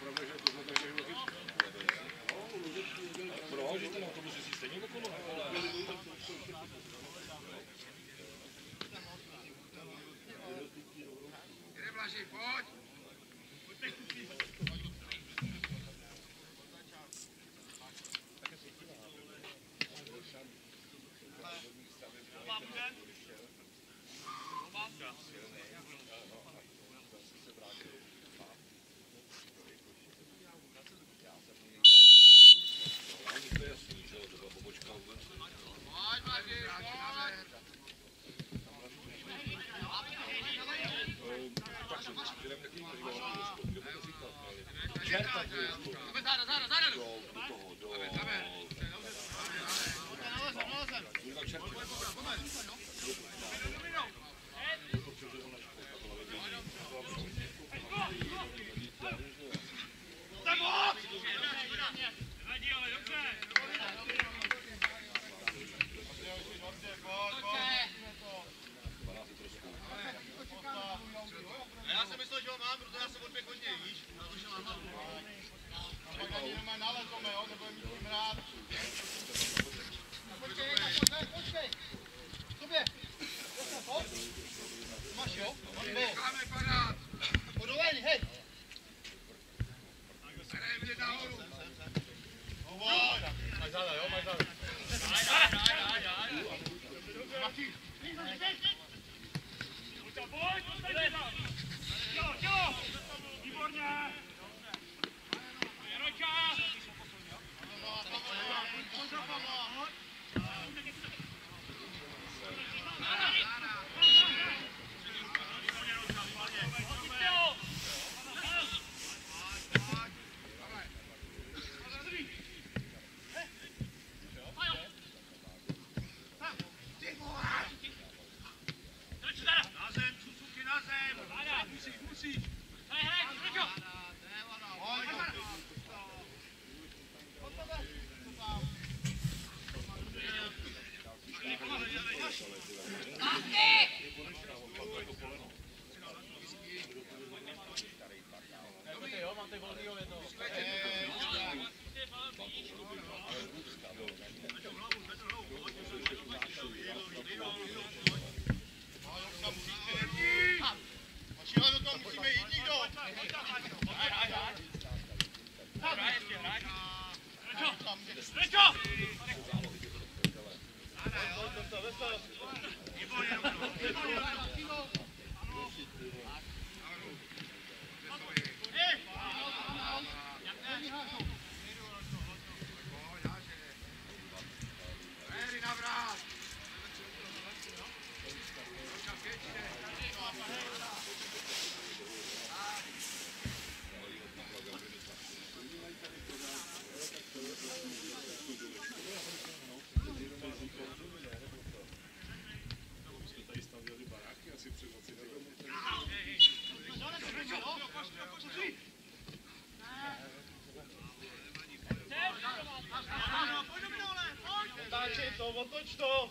Otoč to!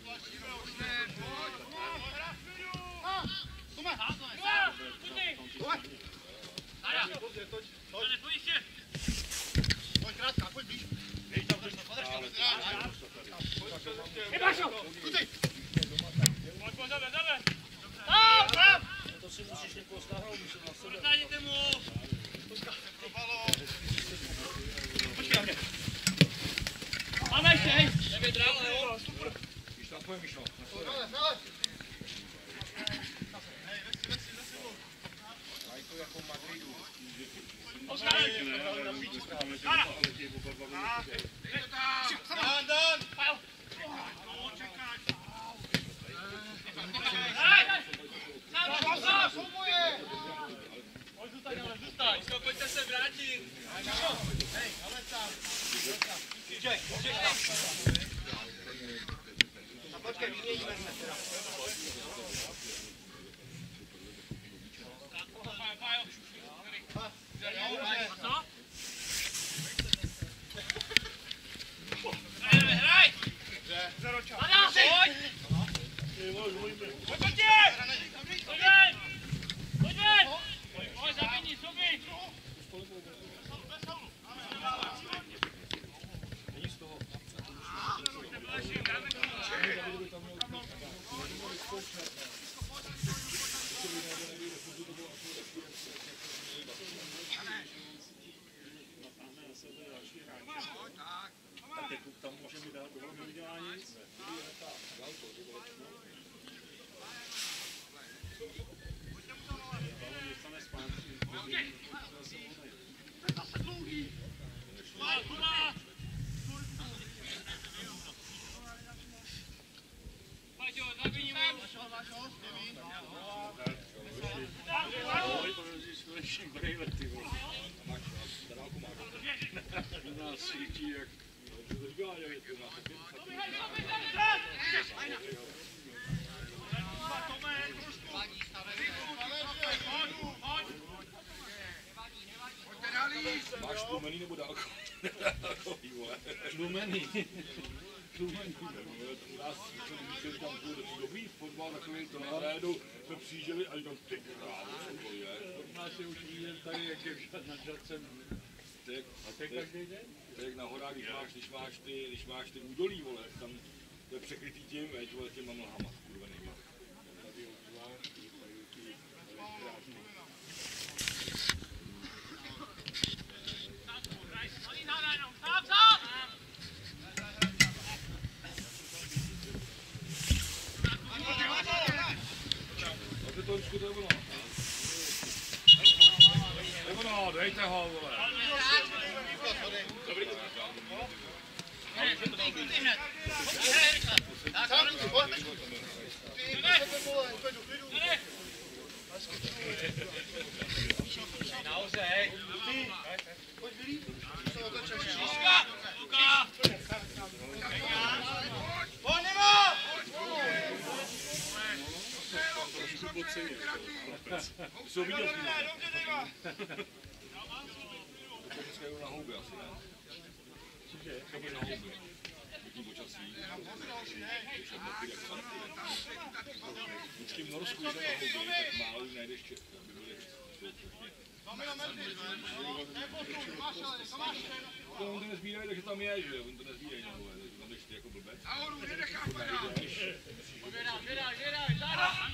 Pojď krátka, pojď blíž. Pojď, jdeme. To si musíš někoho stáhnout, musím na sebe. Najděte mu. Počkej na mě. Máme ještě, hej. Jdeme dál, jo. Víš tam tvoje myšlo. Dále. Hej, vesi. Mají to jako v Madridu. Dan! Zůstaň, pojďte se vrátit. Hej, ale tam. A počkej, vyměníme se teda. Co? Hraj! Pojď! Pojď ven! Pojď, zaviní, sobě! Máš, zadálku máš. U nás svítí jak... To říká, že je to máš tlumený nebo dálku? Tlumený. U nás jsem tam dobrý fotbal, takový to najednou jsme přijížděli až do ty krávo, co to je. U nás je už vidět tady, jak je nad žadcem. A to je každý den? To je jak na horách, když máš ty údolí, vole, tam to je překrytý tím, vole, těma mlhama, kurvenýma. Tady obzvlášť, tady ty krásný. To vždycky to je ono. Ono, dejte ho, vole. Dobrý. Nahoře, hej. Pojď vylít. Luka! Pojď, Nemo! Jsou vidět. Dneska jdu na houby asi, ne? Cože? Cože na houby. Vidí počasí. Když je mokry, jak santy. Vždycky v Norsku jde na houby, tak málo jim najdeš Čech, aby byli to on to nezbírají, takže tam je, že? On to nezbírají na houby, takže tam jdeš ty jako blbec. Žedaj, záda!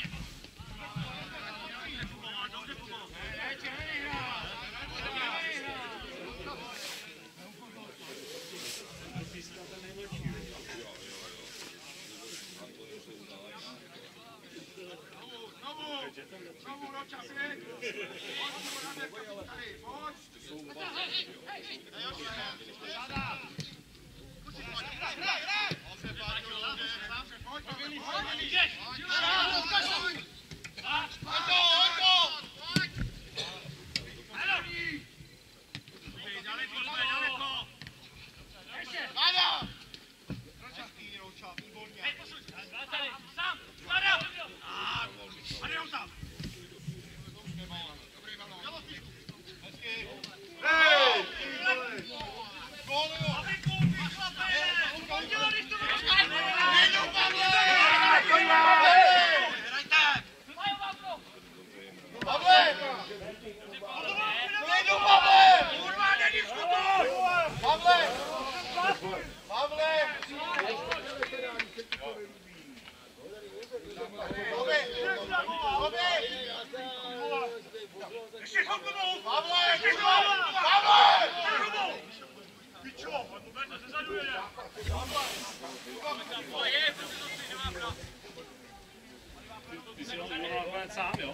Ty si ho udělal sám, jo?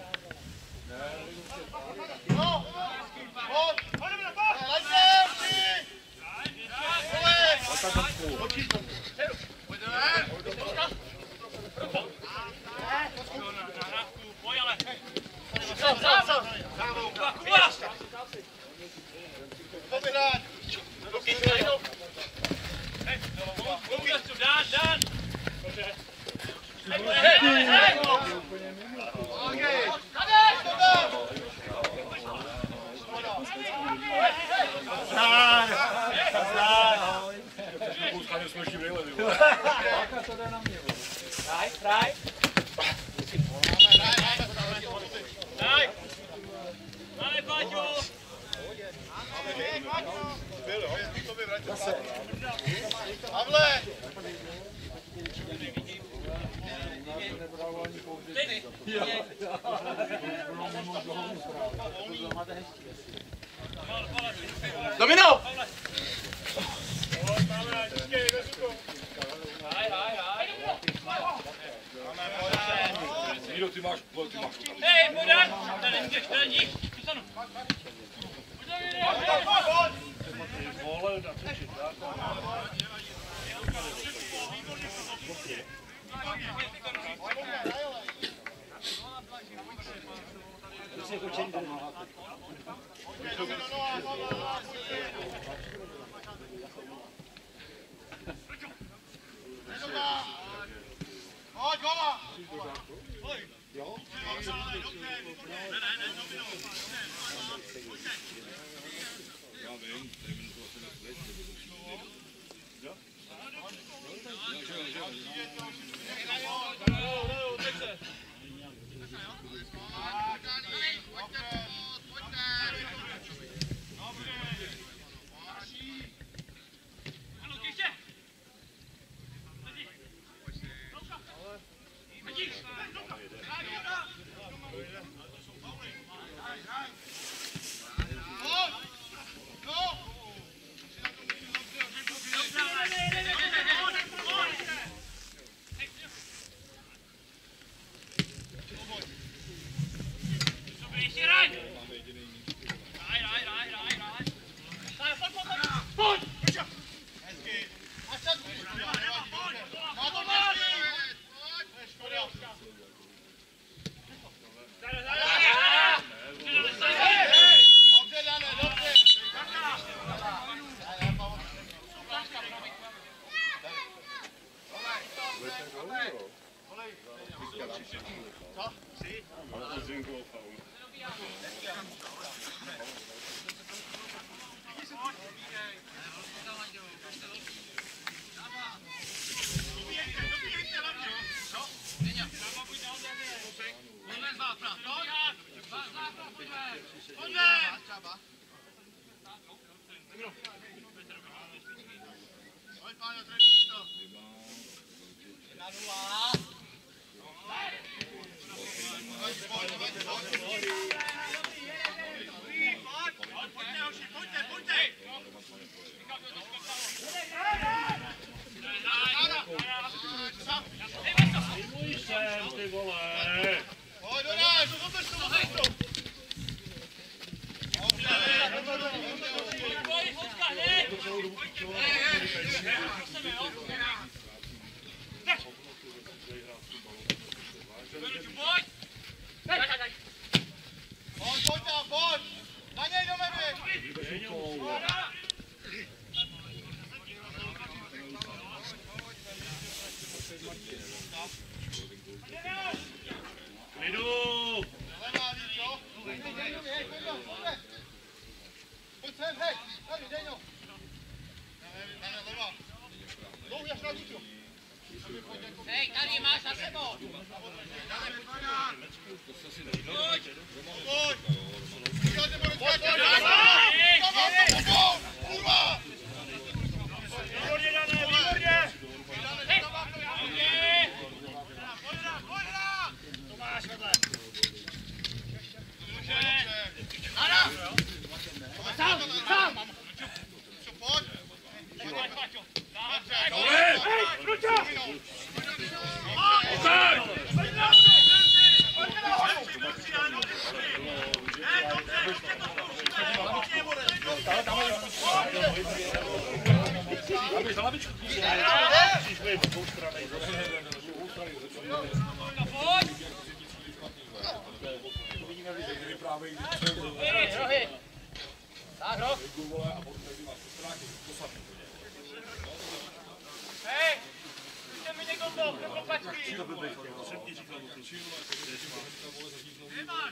Domino! Míro, ty máš. Hej, podat! Tady můžeš, tady dík! Vystanu! Vole, natočit, Jako Pojď, gola! Já vím, nevím, to asi nesvět, Hej, tady máš za sebou! Hej! Můžete mi někdo blok, nebo pačky! Nemáš!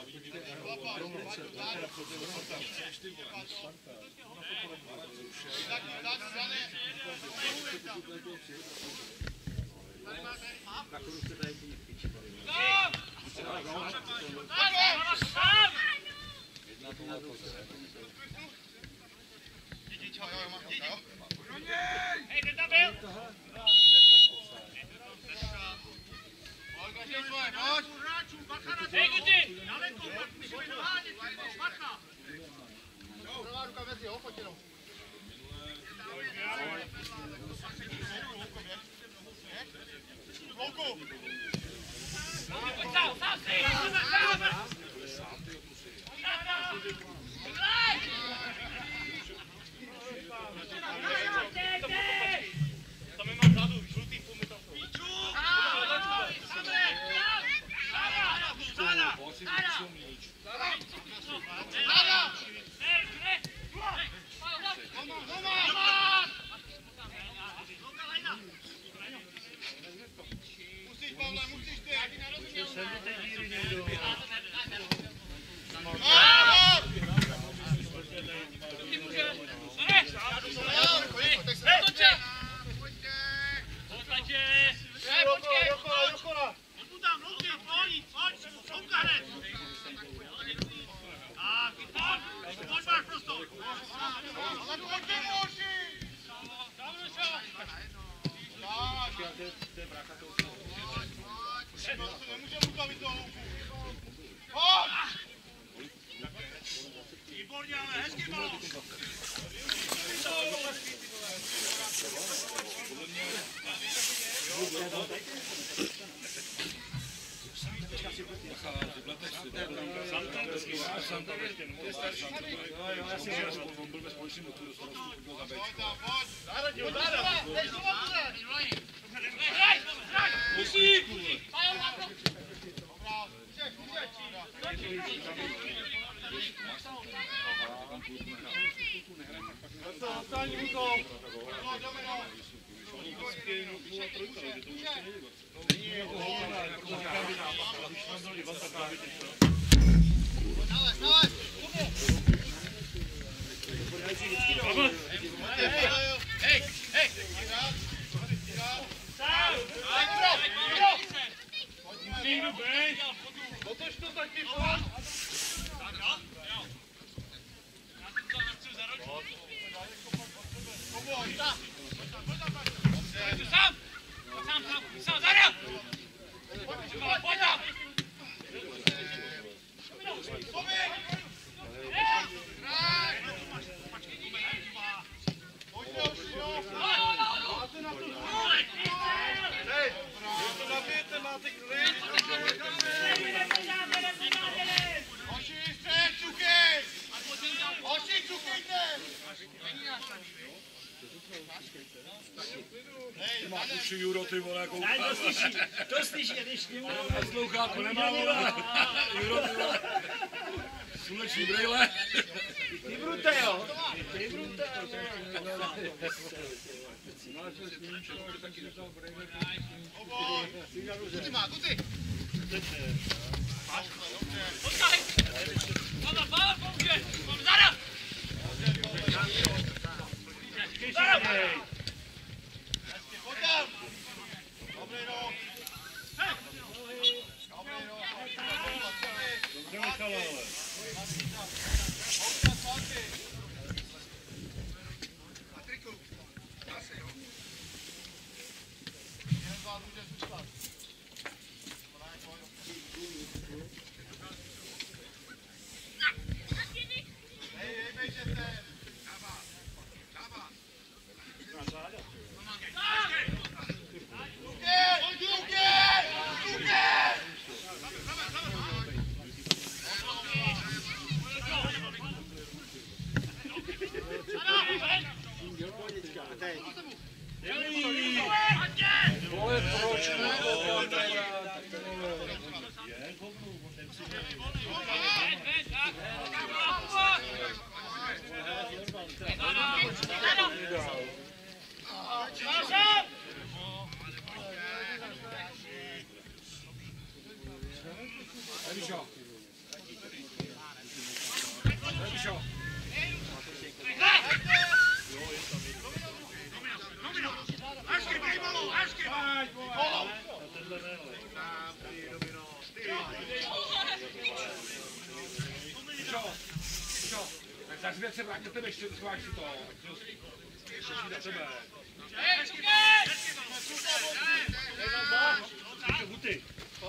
Hej, kde tam byl? Hej, Guti! Pravá ruka mezi, jo, pojď jenom. Louku! Sám si! Tam je mám vzadu, žlutý půl mi tam jsou. Ale pojďte moši! Nemůžeme ukavit toho louku. Pojď! Výborně, ale hezký balón. On byl ve společném motu, dostal byl za Pojď tam, pojď! Musí! Hej, hej! Otoč to taky, pojď. Sám! Zara! Pojď tam! Máš uši Juro, ty vole, jako To slyší, když mě na sloucháku nemá, vole. Juro, ty vole. Sluneční brejle. Ty brute, jo. Ty brute, Kuty má, kuty! Odtahej! Pala, pomůže! Zara! Zara! Pojď tam! Dobrý rok! Dobrý rok! Dobře, Michale, ale. Patriku! Zase, jo? Jeden z vás může zůstat. Hej, bejžete! Vole, proč tak zvěd se vrátí do tebe, ještě schováš si to. Ještě na tebe. Hej, Čukej! Huty.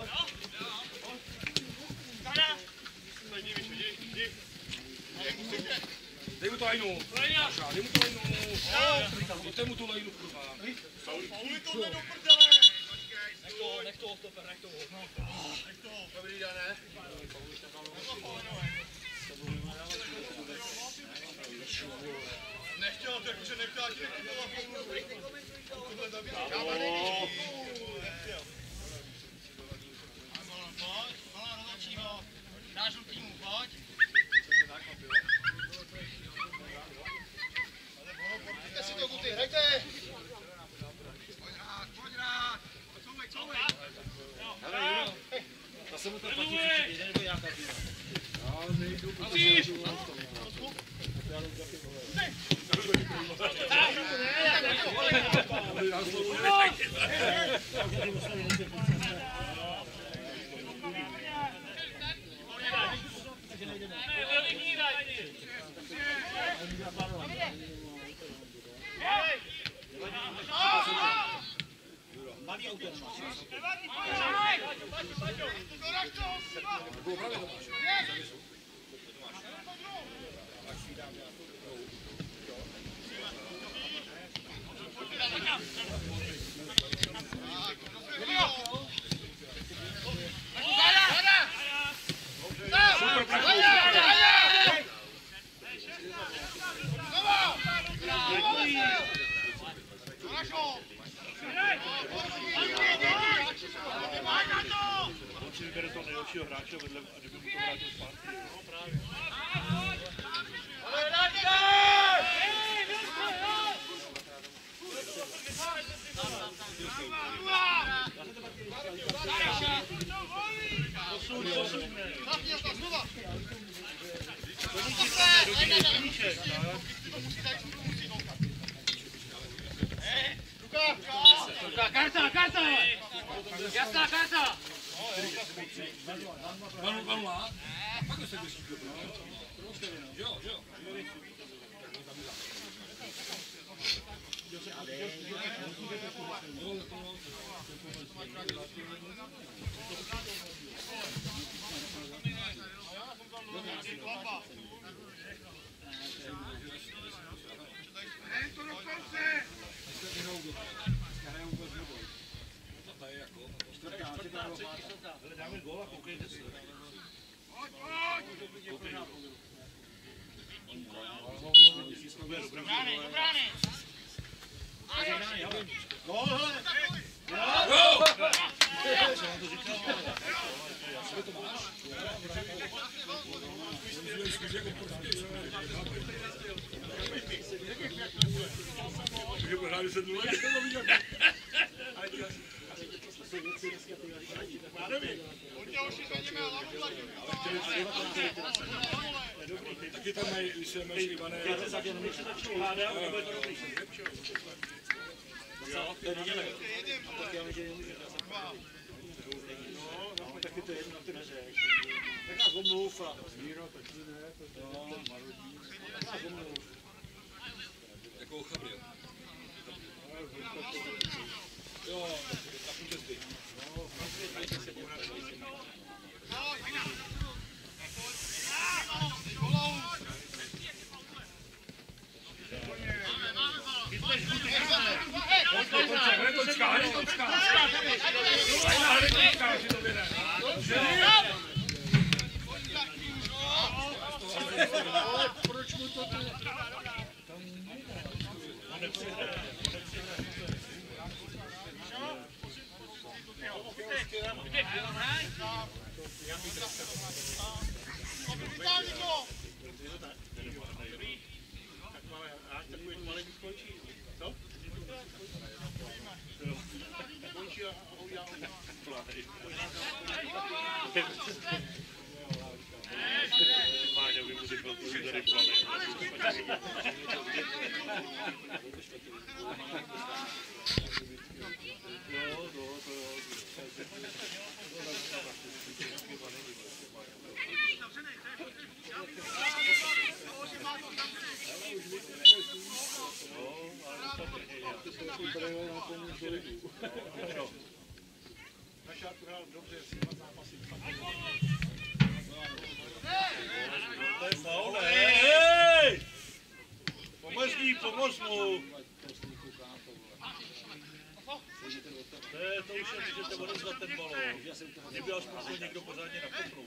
Dej mu to lajnu. Dej mu to lajnu. Dejte mu tu lajnu, kurva. Pauli tohle do prdele! Nech toho, stoper, nech toho. Dobrý den, ne? Nechtěl, takže nechtěl, ať nechytala Paulu. Tohle zabít. Nechtěl. Pojď, kola rozhodčího. Dáš žlutýmu, pojď. Pojďte si to, kuty, hrajte! Pojď rád! Couvej! Zase mu to platí příště, nebo nějaká pína. Musíš! On si vybere toho nejlepšího hráče vedle a kdyby mu to vrátil zpátky. No právě. Karta, karta! Jasná karta! Vanula? Pak se vyšší do Jo, jo. Dáme gól a koukejte se. Brány, do brány! Gól, hele! Že pořád se tu lidi to viděl. Taky tam mají, když se mají Ivané. Když se začnou hádat, to bude to dobrý. Jo, to je neděle. A tak já neděle nemůžu. No, taky to jedno, ty neřeš. Tak nás omluv a... Jo, tak nás omluv. Jako Chabriel. Jo, tak účastí. Proč mu to tady? Máňa by mu řekl, že tady plane. To je faul, hej! Pomozník, pomoz mu! To už je, můžete odezvat ten balón. Kdyby aspoň někdo pořádně nakopnout.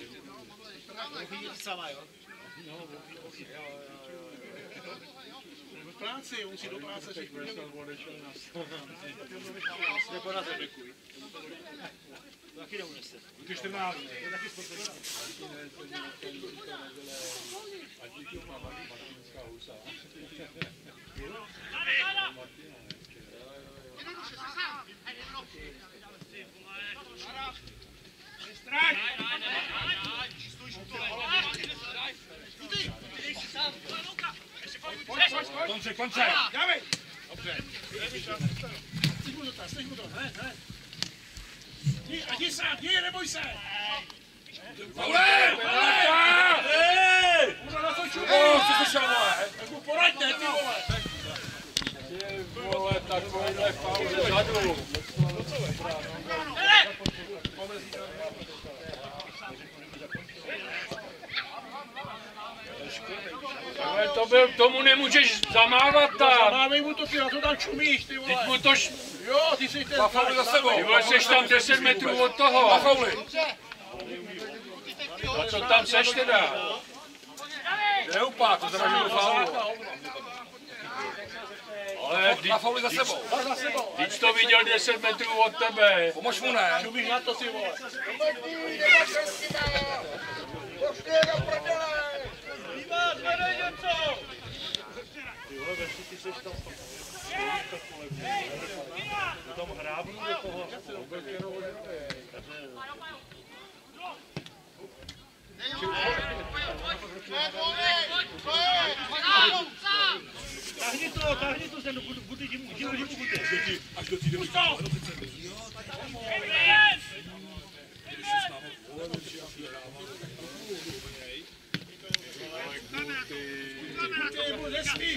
Sama, jo? No, v práci, on musí do práce všechno. Taky neunese. Ty 14. Taky sportovní. Konce. Dávej! Dobře. Střih mu to, hele. Jdi sám, neboj se! Vole! Co to šel, vole? Tak mu poraďte, ty vole! Ty vole, takovýhle faul zadu. Ale tomu nemůžeš zamávat tam. Zamávej mu to, ty na to tam čumíš, ty vole! Teď mu to Jo, ty jsi ten... dva fauly za sebou. Ty vole, Seš tam 10 metrů od toho. Dva fauly. A co tam seš teda? Neupá, to znamená, že byl faulu. Ale dva fauly za sebou. Teď to viděl 10 metrů od tebe. Pomož mu, ne? Čumíš na to, ty vole! Ty vole, Verši, ty seš tam tam hrábnu do toho. Tahni to sem, budu jim budu. Až do týdne. Nesmíš!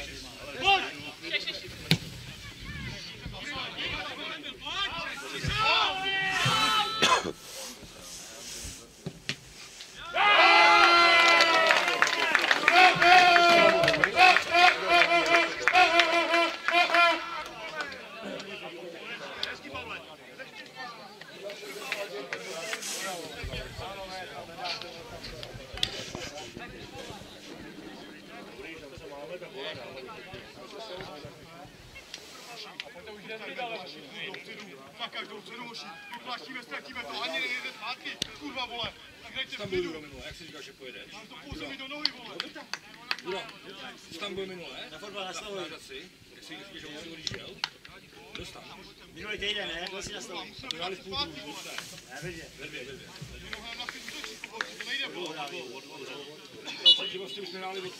Za každou cenu, hoši. Vyplaštíme, ztratíme to, ani nejde zpátky. Kurva, vole. Tak dejte v klidu. Jak jsi říkal, že pojedeš? Mám to pouze mi do nohy, vole. Juro, jsi tam byl minule? Na fotbal nastavuj. Jak jsi že musím odjížděl? Dostal. Minulý týden, ne? Byl si nastavuj. Hráli spolu tu hru. Ne, vedě. Nohám na fyziku, to nejde, vole. Říkal jsem, že vlastně už nehráli od...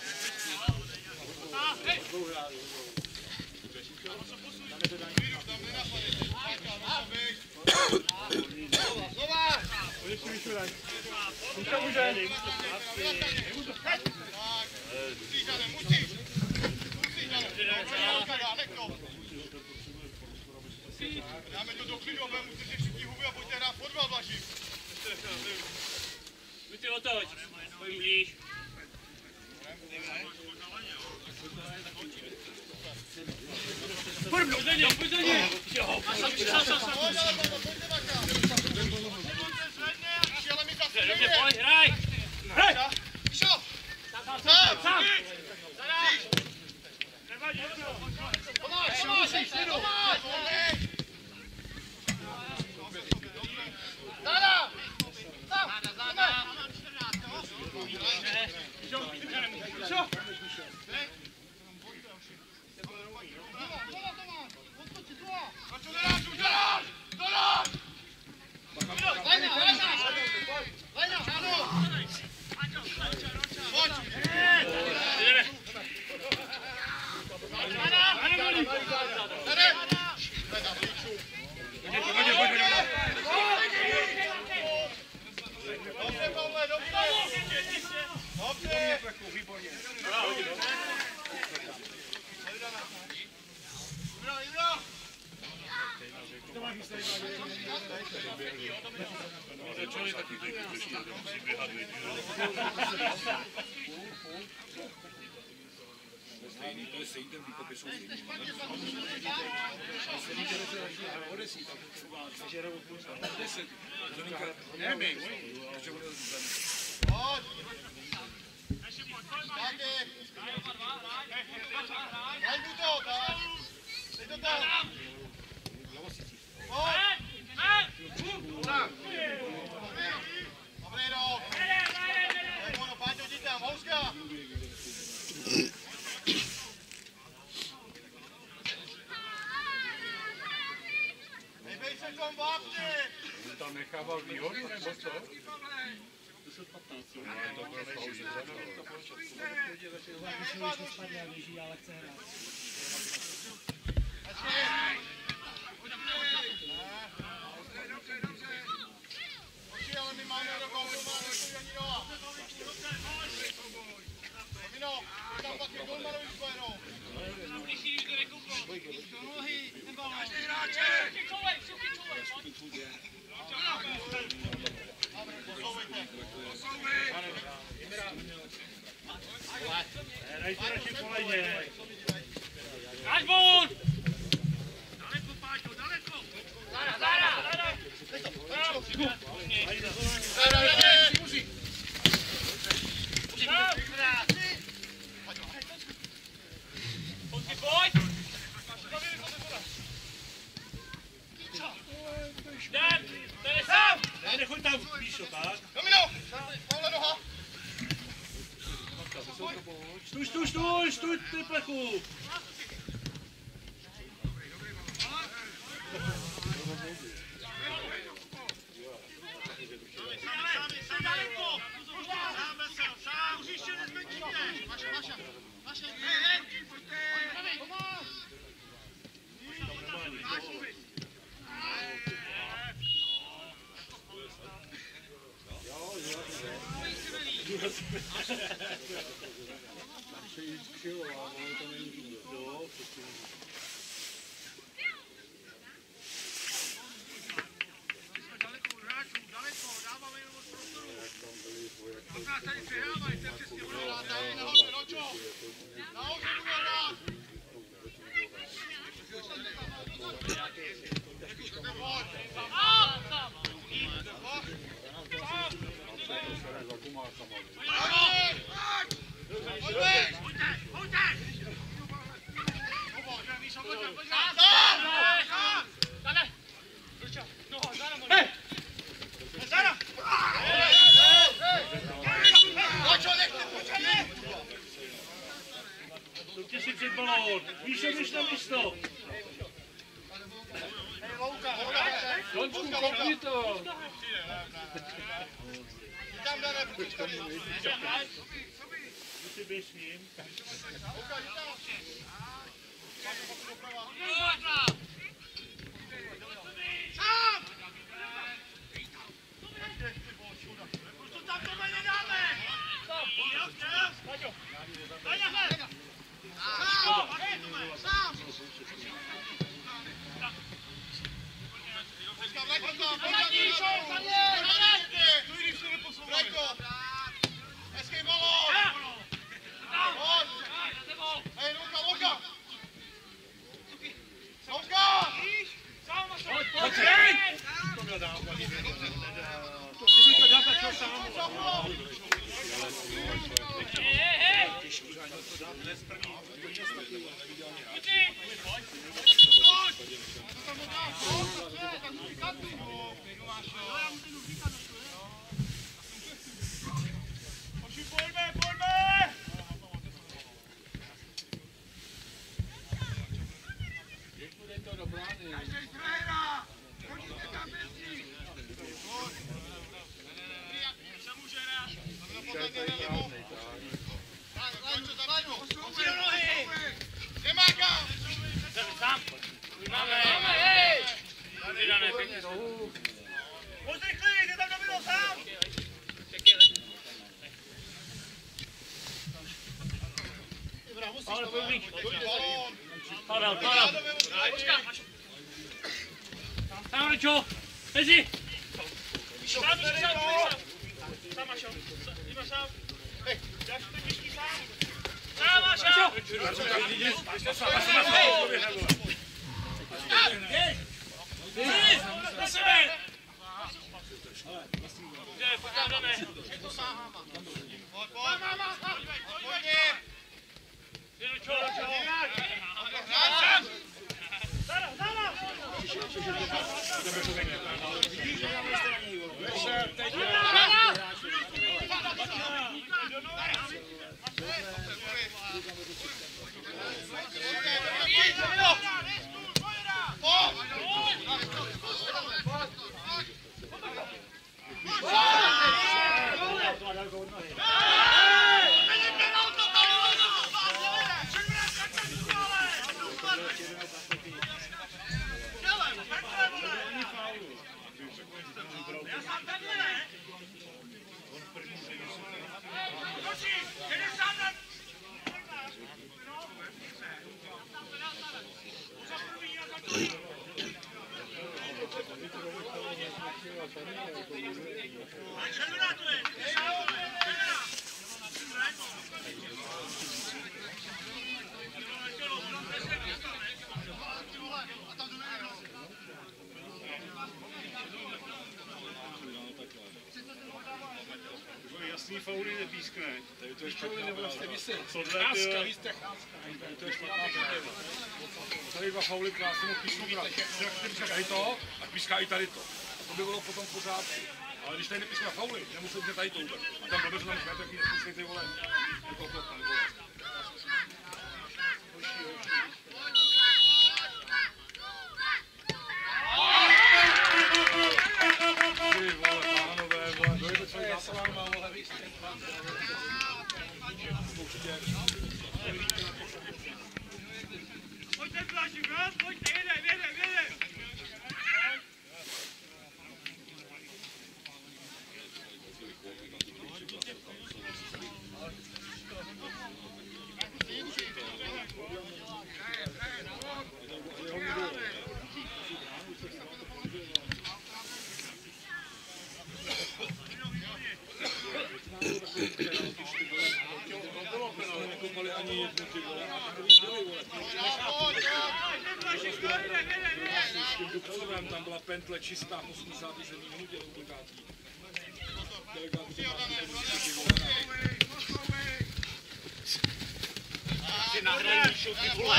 Tam nenapadejte. Musíš. Dáme to do klidu, budeme muset řešit tí huby a pojďte hrát fotbal, Blaží. Buďte otoč, pojď blíž. Pojď do něj! Jo, Pojďte, pojď, hraj! Píšo! Sám! Tomáš! Záda! Záda! To je stejný, ten výkop jsou stejný. Pojď! Hraň mu to, tak. Dej to tam. Dobrý rok. Ono, Páťo, jdi tam, Houska. Nejbej se v tom vápně. Tam nechával výhodu, nebo co? 10-15. To bylo sloužit řadou. Ale my máme do golmana, ani Noa. Domino, tam taky golmanovi spojenou. Každý hráče! Hrajte radši po lejně. Ražbun! Daleko, Páťo, daleko! Zára! Pojď! Jdem! To je sám! Nechoď tam, Píšo, tak? Domino! Pavle, noha! Stůj, ty plechu! Sám daleko! Sám, hřiště nezmenšíte! Vaša, hej! Daleko, dáváme jenom od prostoru. Pak nás tady přehrávají, to je přesně ono. Nahoře, Ročo! Nahoře bude hrát! Soutěž si před balón. Píšo, běž na místo. Končku, kopni to! Tam dáme, protože Ty běž s ním. Sám! Proč to tam tohle nedáme? Sám! Hezký balón! Hej, Luka! Luka! To měl dát, kdyby to dát, čo sám. Pojďme! Bude to do brány. Každej frajera! Chodíte tam bez ní! Může hrát! Musí do nohy! Nemáka! Sám! Máme, hej! Vydané, pěkně. Pojď rychlý, jde tam Domino sám! Ale pojď. Balón! Padal. Sám, Ričo! Mezi! Sám, Mašo! Jdeme sám! Hej, dáš to těžký sám! Sám, Mašo! Na sebe! Pojď tam, jdeme! Pojď! Jasný fauly nepískne. Tady to je špatná práva. Cháska, víš, tady to je špatná práva. Tady dva fauly krásně písnou krát. Tady to a píská i tady to. A to by bylo potom v pořádku. Ale když tady nepíská fauly, nemusel být tady to vůbec. A tam blbě, že tam škát, taky nepískej ty vole. Jako klopna, vole. Ty vole, pánové, vole, dojde celý zásadám, má vole, víc. Pojďte, Flašik, no? Pojďte, jedem. Nekopali ani jednu ty vole, a s tím Dubcovem tam byla pentle čistá v 87. minutě do ulikátí. Ty nahrají šuky, vole.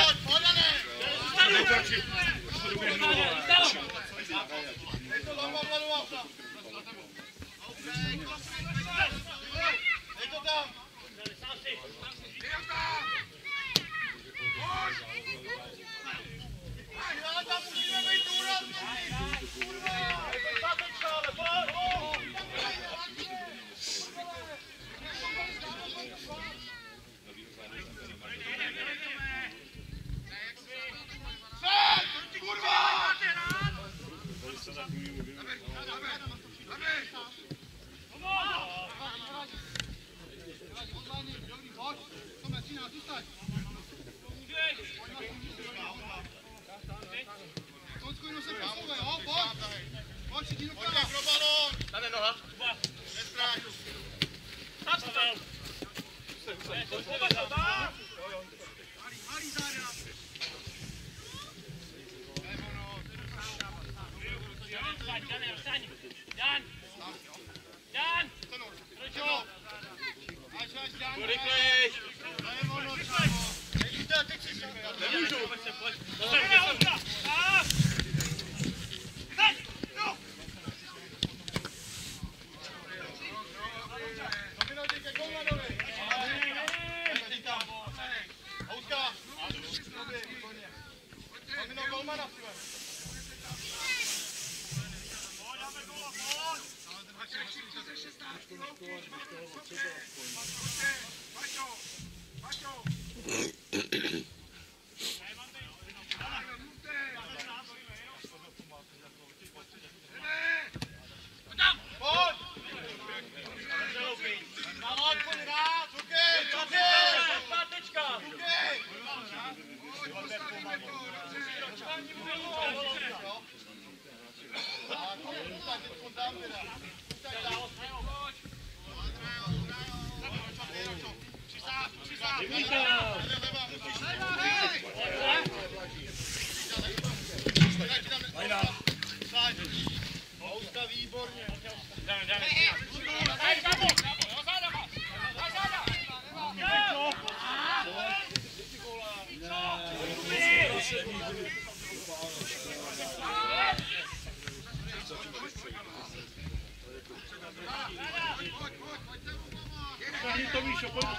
Táhni to, Míšo, pojď.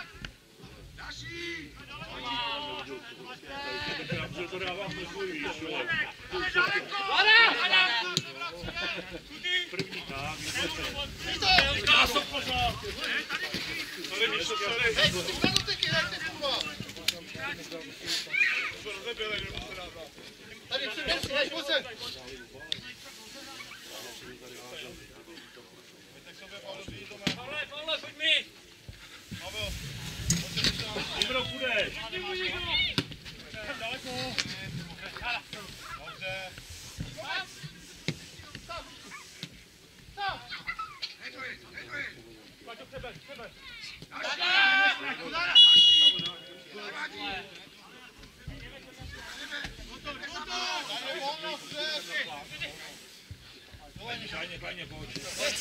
Já to dávám takový, víš, jo. První tak, násob pořád. Ale Míšo, sorry. Tady před, pojď se. Pavle, pojď mi! Jimro, půjdeš. Daleko. Dobře. Pojď do sebe, sebe! Klajně, pojď.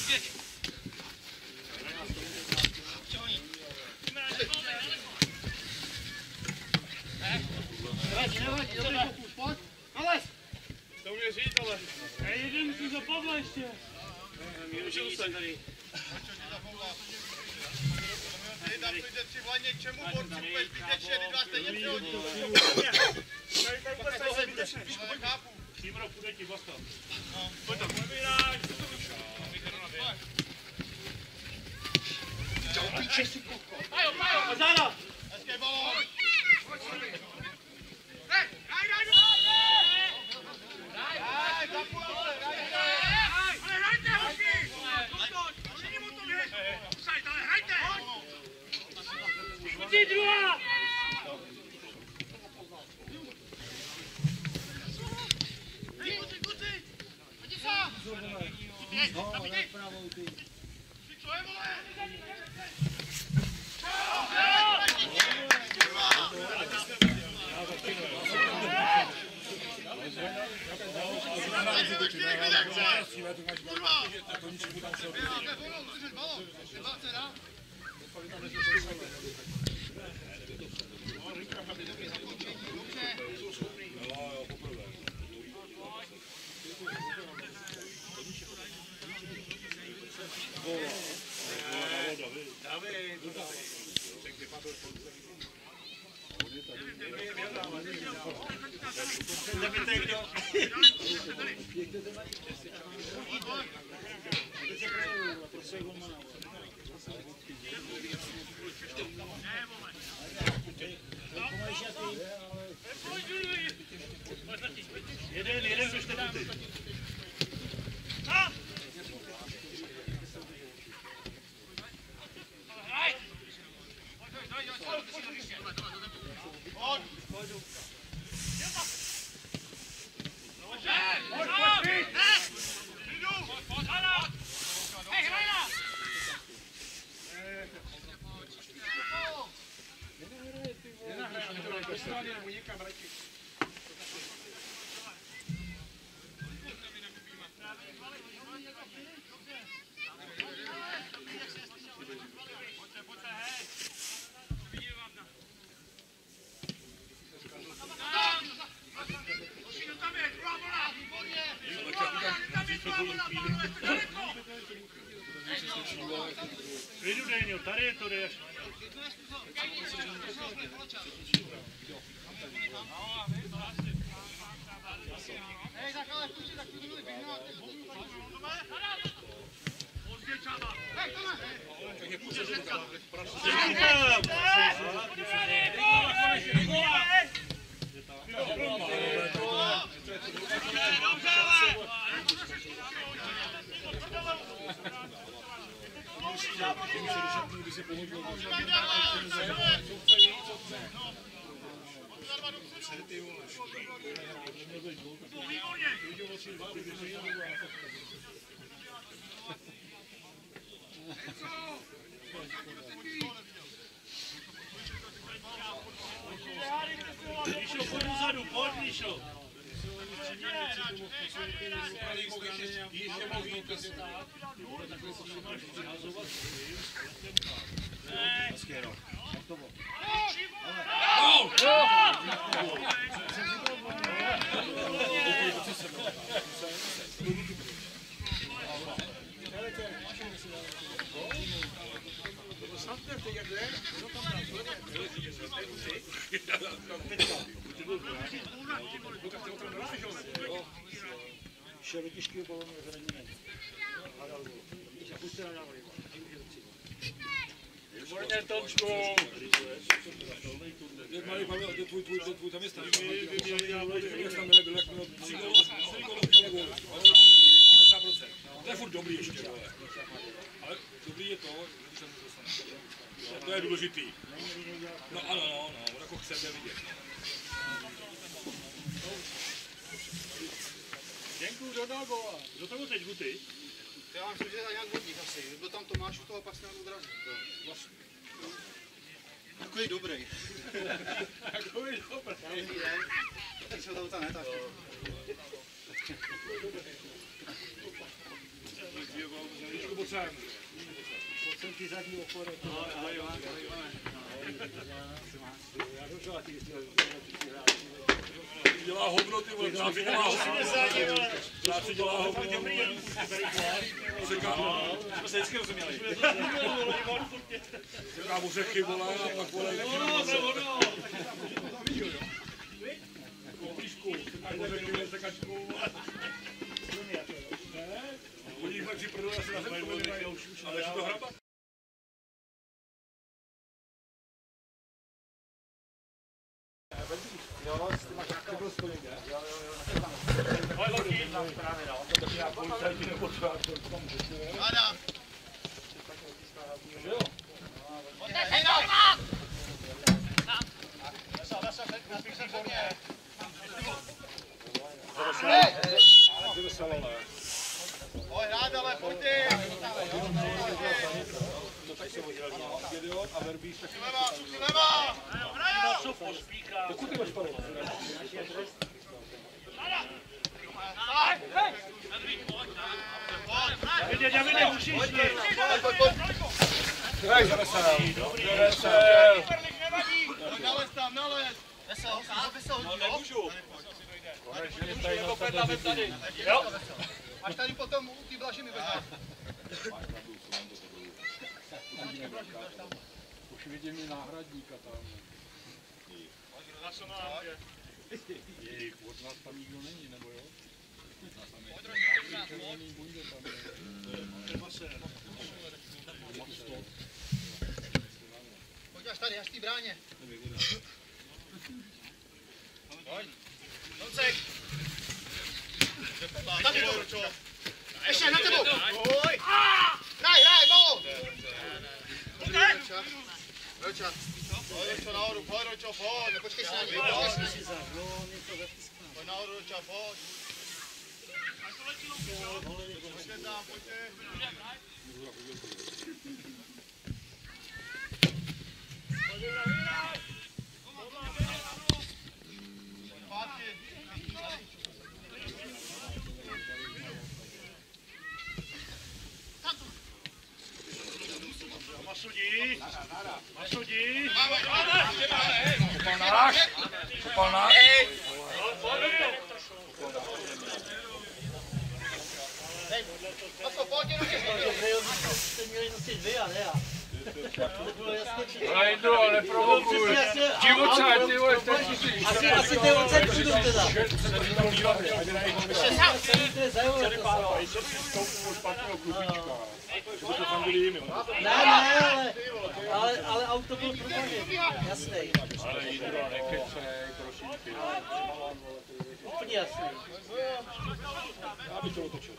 To může říct, ale... Jeden si za Pavla ještě. Můžu se tady. Tady tam přijde tři vlaně k čemu borci úplně zbytečně, když vás stejně přihodí. Chápu. Jimro, půjde ti, basta. Pojď tam. Pobíráš. Pajo, záda. Hezký balón. Pojď druhá. Jeden běžte tudy. Vyjdu, Daniel, tady je to, jdeš. Hej, tak ale pusti, tak tu měli vyhnat. Hej, Tome! Míšo, pojď dozadu, pojď, Míšo. Šel do těžkého balonu, že není není. A už se nadávali. Výborně, Tomčku! Tvůj zaměstnanec. Zaměstnanec byl, jak měl 3 góly. 50%. To je furt dobrý ještě, vole. Ale dobrý je to, že se mu dostane. To je důležitý. No ano, on jako chce vidět. Děnku, kdo dal góla? Kdo to byl teď Guty? Já myslím, že je nějak vodník asi. Byl tam Tomáš, u toho pak se nám odrazil. Takový dobrý. Takový dobrý. Dobrý den. Ty se to tam netáš. Trošku pocárnu. Pojď jsem ty zadní opory. Dělá hovno, ty vole, Záci dělá hovno. Záci dělá hovno. Jsme se vždycky rozuměli. Seká mu řeky, vole, a pak vole. Koupíšku, seká mu řeky, sekačku. Oni jich lepší prdele asi na zemku, ale ještě to hrabat. Jo, ty máš nějaký byl splněný, jo. Ada! Pojď rád, ale pojďte! Gideon a Verbíš taky. Leva! Co pospíchá? Pokud ty máš panu? Davide, musíš jít. Hraj za Vesel. Nalez tam, nalez! Vesel, No nemůžu. až tady potom u té Blaži mi vezme. Už vidím i náhradníka tam. Jejich, od nás tam nikdo není, nebo jo? Pojď až tady, až v té bráně. Pojď. Doncek. Tady byl, Ročo. Ještě na tebou. Pojď. Hraj, balón. Roča. Pojď, Ročo, nahoru, pojď, Ročo, pojď. Nepočkej se na něj. Pojď nahoru, Roča, pojď. Pojďte tam, pojďte. Masudí. Kopal náš. Rajdo, neprovokuj. Divočák, ty vole, teď musíš. Asi ty odsek půjdu teda. Ne, ale auto byl propadný. Jasnej. Ale Jindro, nekecej, prosím tě. Úplně jasný. Já bych to otočil.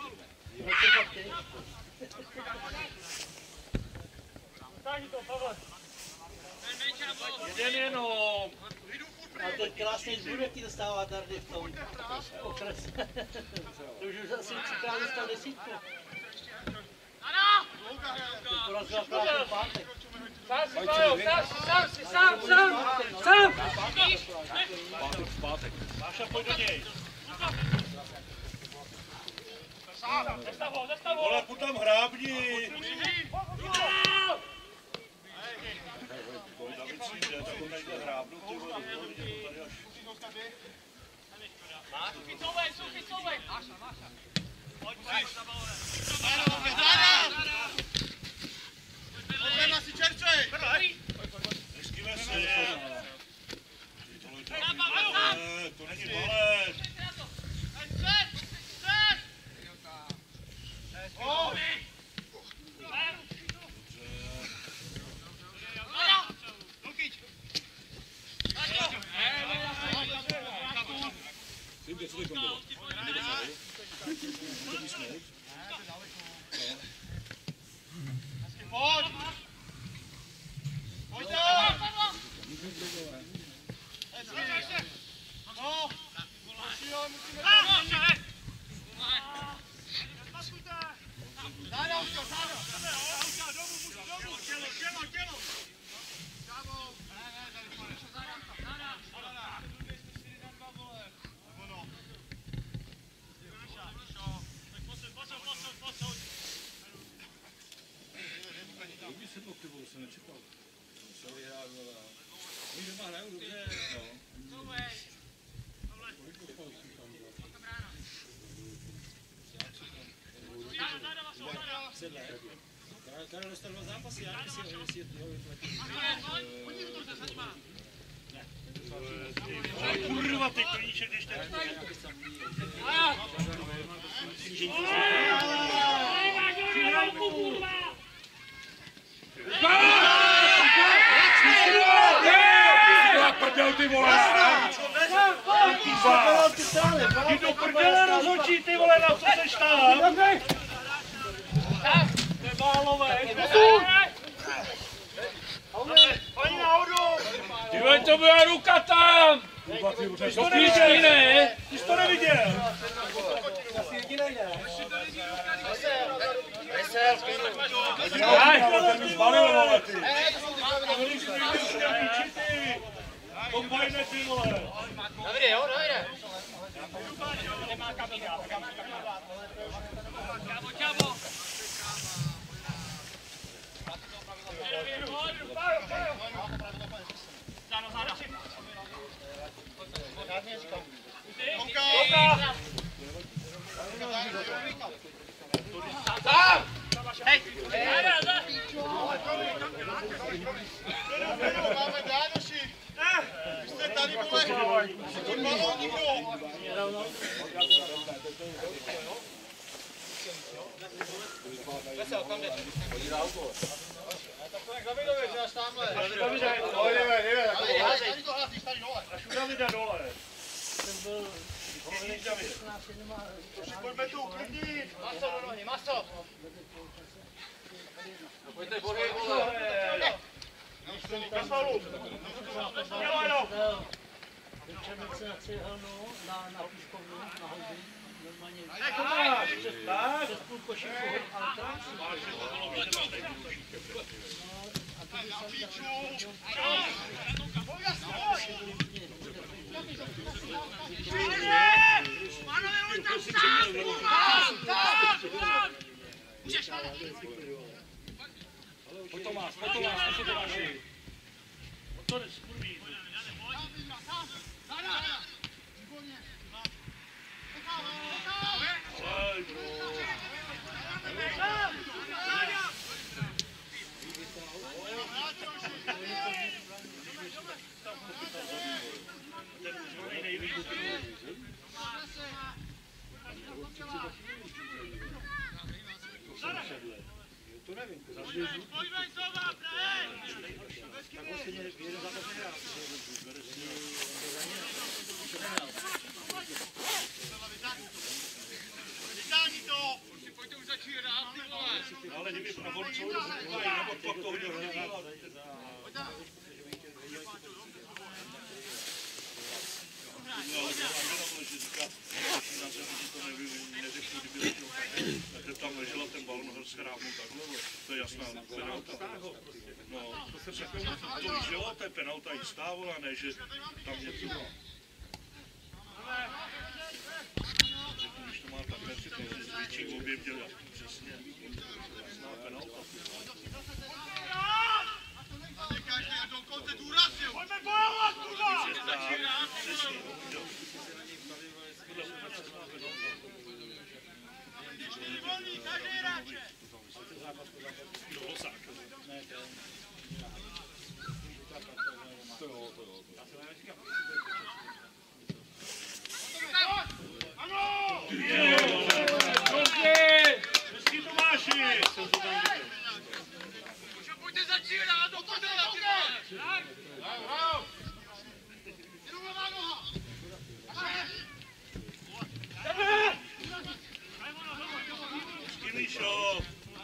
Jeden jenom. A to je krásný zvůr, jak ti dostává dardy v tom okrese. To už asi 3krát dostal 10. To porazila právě v pátek. Sám! Pátek. Máša, pojď do něj. Vole, půjď tam hrábni. David si jde, tak on najde hrábnu, ty vole, tady až. Pojďme si čerstvej! Neskýve se. Karel dostal 2 zápasy, já nevím, jestli ho vyplatí. Kurva, ty koníček, když ten... Prdel, ty vole! Jdi do prdele rozhodčí, ty vole, na co seš tam? Nebálové, Pani náhodou! Dívej, to byla ruka tam! Ty to neviděl, ne? Ty jsi to neviděl! Kombajne, ty vole! Davide, jo, Davide. Čavo. Máme Dánoši! Vy jste tady, vole! Balón nikdo! Vesel, tam jde. Tak to jak Davidovi, že až tamhle. Tady to hlásíš, tady dole. Až u Davida dole. Pojďme tu, uklidnit. Maso do nohy, maso. Pojďte, bohy, vole! Kasalu. Dělaj, jo. Černice na cihelnu, na pískovnu, na houby, normálně. Tak. Přes půl košíku, ale Pojď Tomáš, Tomáši. To neskurví. To nevím, to Pojďme, Sova, tak vlastně jeden zápas nehrál. Vytáhni to! Pojďte už začít hrát, ty vole! Ale kdyby na volcu, nebo pak to hodil hrát. Tam ležela ten balon schrávnout takhle, to je jasná penalta. No, to víš, jo, to je penalta jistá, vole, ne, že tam něco. Když to má takhle, si to zvětší objem dělat, přesně. Jasná penalta. Každý je do konce důraz, jo! Pojďme bojovat, kurva! Volný, každý hráče! Do Hosák. Ano! Hezký Tomáši! Pojďte začít hrát, do prdele, ty vole! Hrál! Jenom levá noha! Hezký Míšo!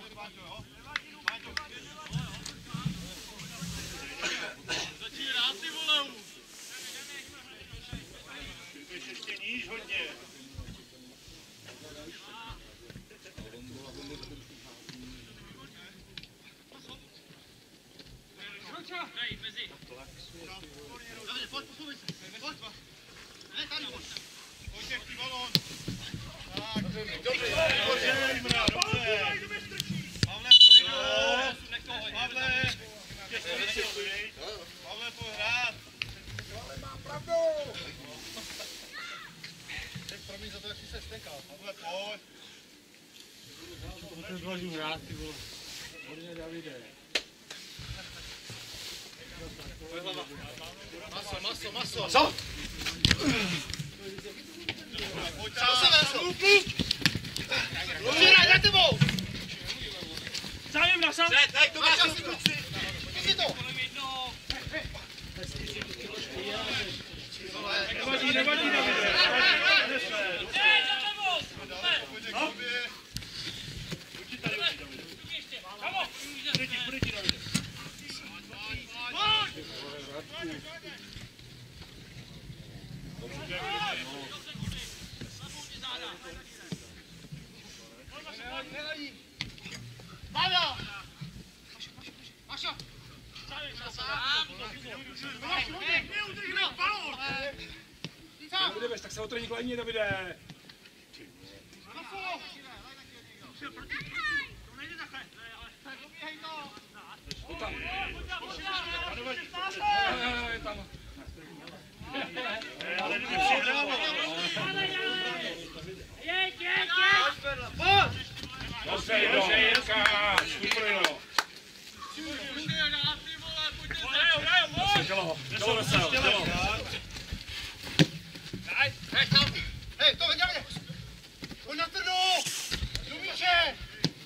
Začít hrát, ty vole! Když ještě níž hodně. Davide, pojď, posouvaj se! Pojď! Ne, tady pojď! Pojďte, chtí balón! Tak, dobře! Dobře! Pavle, Pavle! Pavle, pojď hrát! pravdu! Promiň za to, jak jsi se stekal. Pojď. Ten zvažím rád, ty vole. Hodně Davide. Maso! Co? Pojď tam se vesel! Lučí, hraj na tebou! Zájem na sám! Daj to máš asi kluci! Chytí to! Nevadí, nevadí, nevadí. Maja! Maša! Nebudeš, tak se o to nikdo ani Davide. Tam. Ale nepřihrává. Jeď! Dobře, Jirka, super jo. Dělo vesel. Hej, to veď, pojď na trdu! Do míče!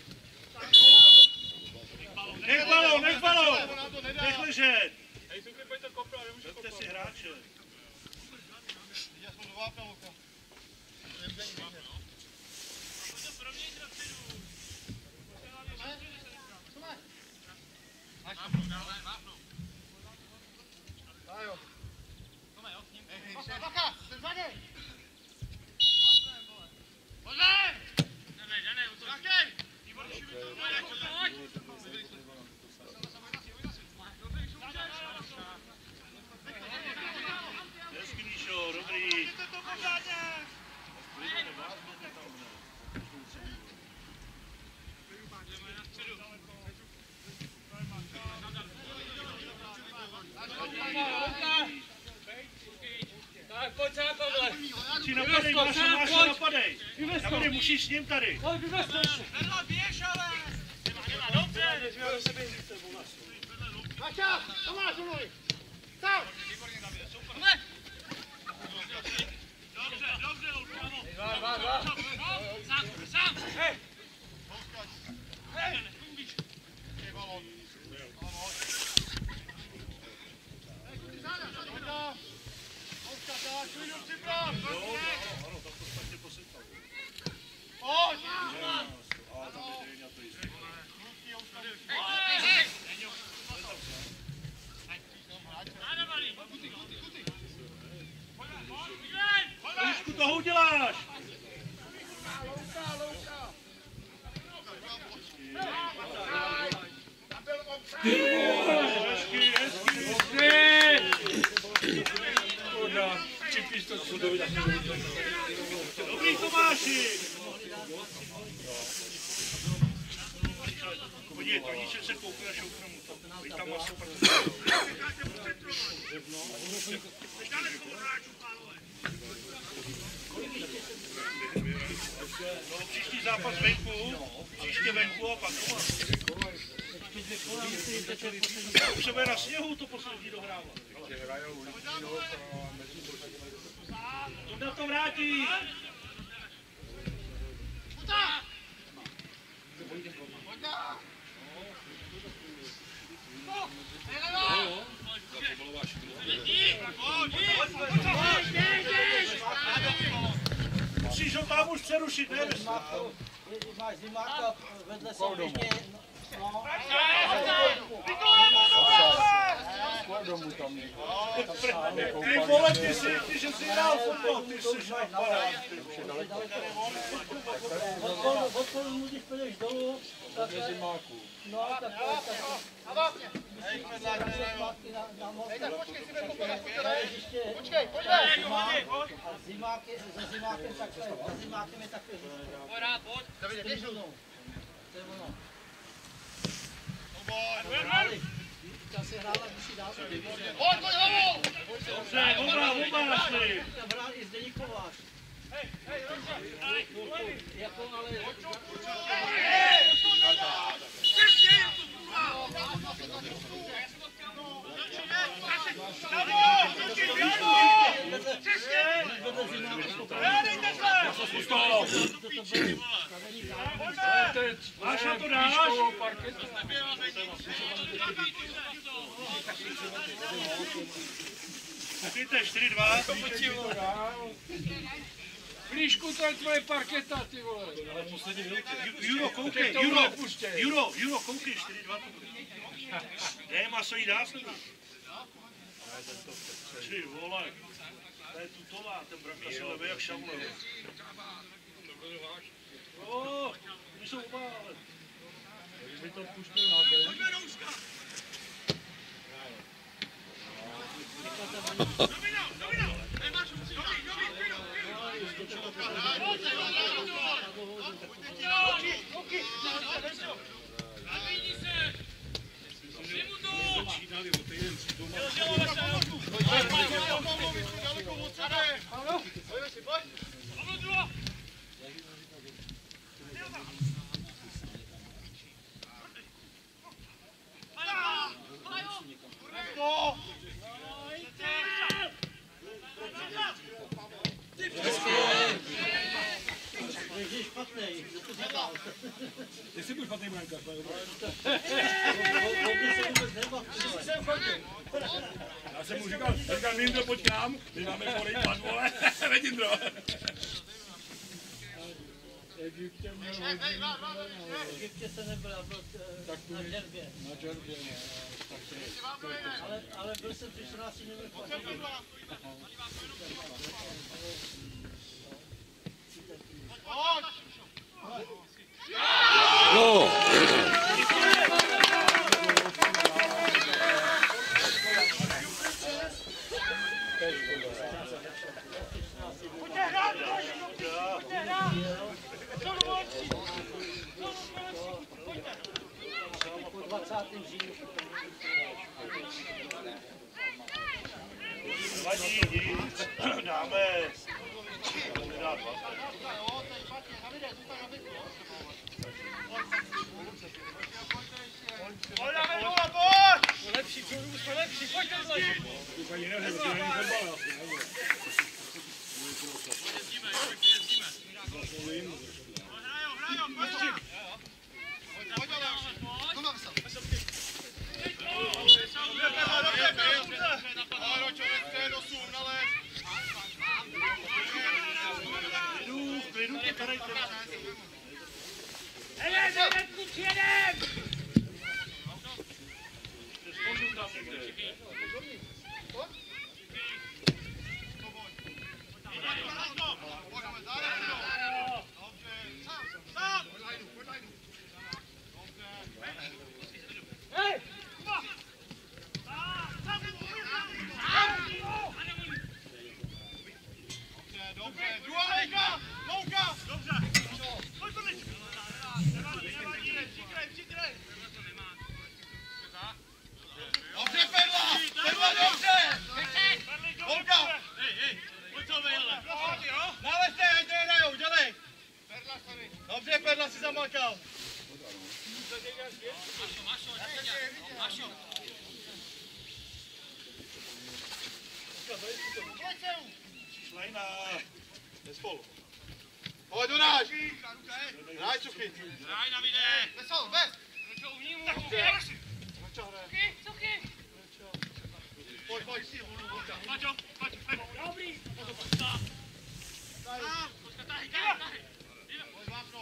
Nech balón! Nech ležet! Vezte si hráče. Já jsem do vápna, Luka. Bacha, ten zadej! Pojďme! Jakej! Hezky, Míšo, dobrý. Tak pojď se Pavle! Si napadej, Mášo, napadej. Napadej, musíš s ním tady. Pojď, vyvez to ještě! Vedla, běž, ale! Nemá, dobře! Mača, Tomáš, mluví! Stav! Dobře, Lučano! Sám! Hej! Hej! Balón. Ano, tam to špatně posypal. Pojď! A tam je Dejňa to jistý. Lišku, toho uděláš! Dobrý, Tomáši! Podívej, Toníček se koukne na šoukromu. Teď tam má super. No, příští zápas venku, příště venku a pak doma. Už se bude na sněhu to poslední dohrávat. To na to vrátí. Musíš ho tam už přerušit, ne? Máš Zimáka vedle soutěžně. Ty vole, ty že jsi hrál fotbal, ty jsi napadá. Odporu mu, když půjdeš dolů, tak je Zimáku. No, tak počkej, pojďme! A za Zimákem takhle, za Zimákem je takhle. Pojď! Davide, běž dolů. To je ono. Boj! Ta se hrála, když si dál. Pojď hlavou! Dobře, oba našli. Tam hrál i Zdeněk Kovář. Jako ale... Máš na to dáš? Pěte, 4-2. Plíšku, to je tvoje parketa, ty vole. Juro, koukej, Juro, koukej, 4-2. Ne, má se jí dát. Ty vole, to je tutová, ten branka se leve jak šaule. Jo, my jsou oba, ale... Kdyby to pustil na den. Ty jsi byl špatný brankář, ale dobrý. Já jsem mu říkal, Nindro, pojď k nám, my máme volejpat, vole, veď Nindro. Egyptě měl hodinu, V Egyptě se nebyl, já byl na Džerbě. na Džerbě, Ale byl jsem při 14 minut. No. Po 20. říjnu. Vadí, nic, dáme. Nedá 20. Lepší, jsme lepší, pojďte zlažit. to je jiné, to není fotbal, asi, nebo? Dobře, Perla si zamakal. Šlejna. Nespolu. Pojď do náš. Hraj, Čuky. Hraj, Davide. Vesel, bez. Pojď, pojď. Paťo, pojď. Dobrý. Pojď, vápno.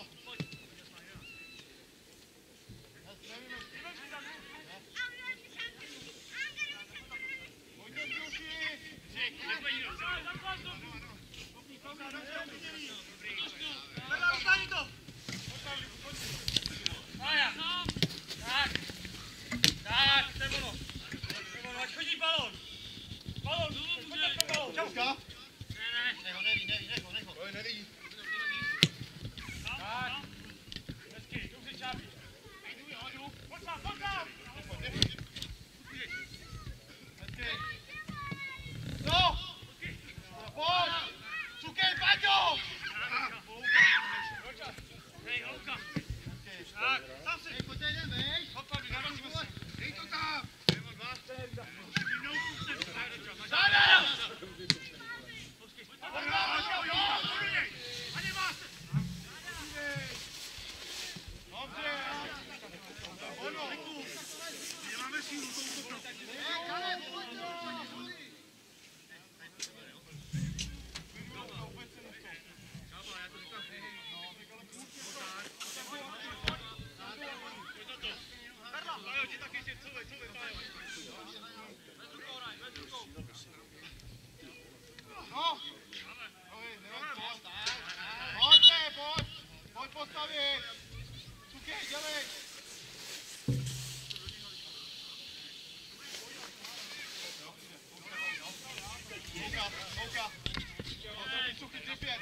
Kouka. Suchy, 3-5.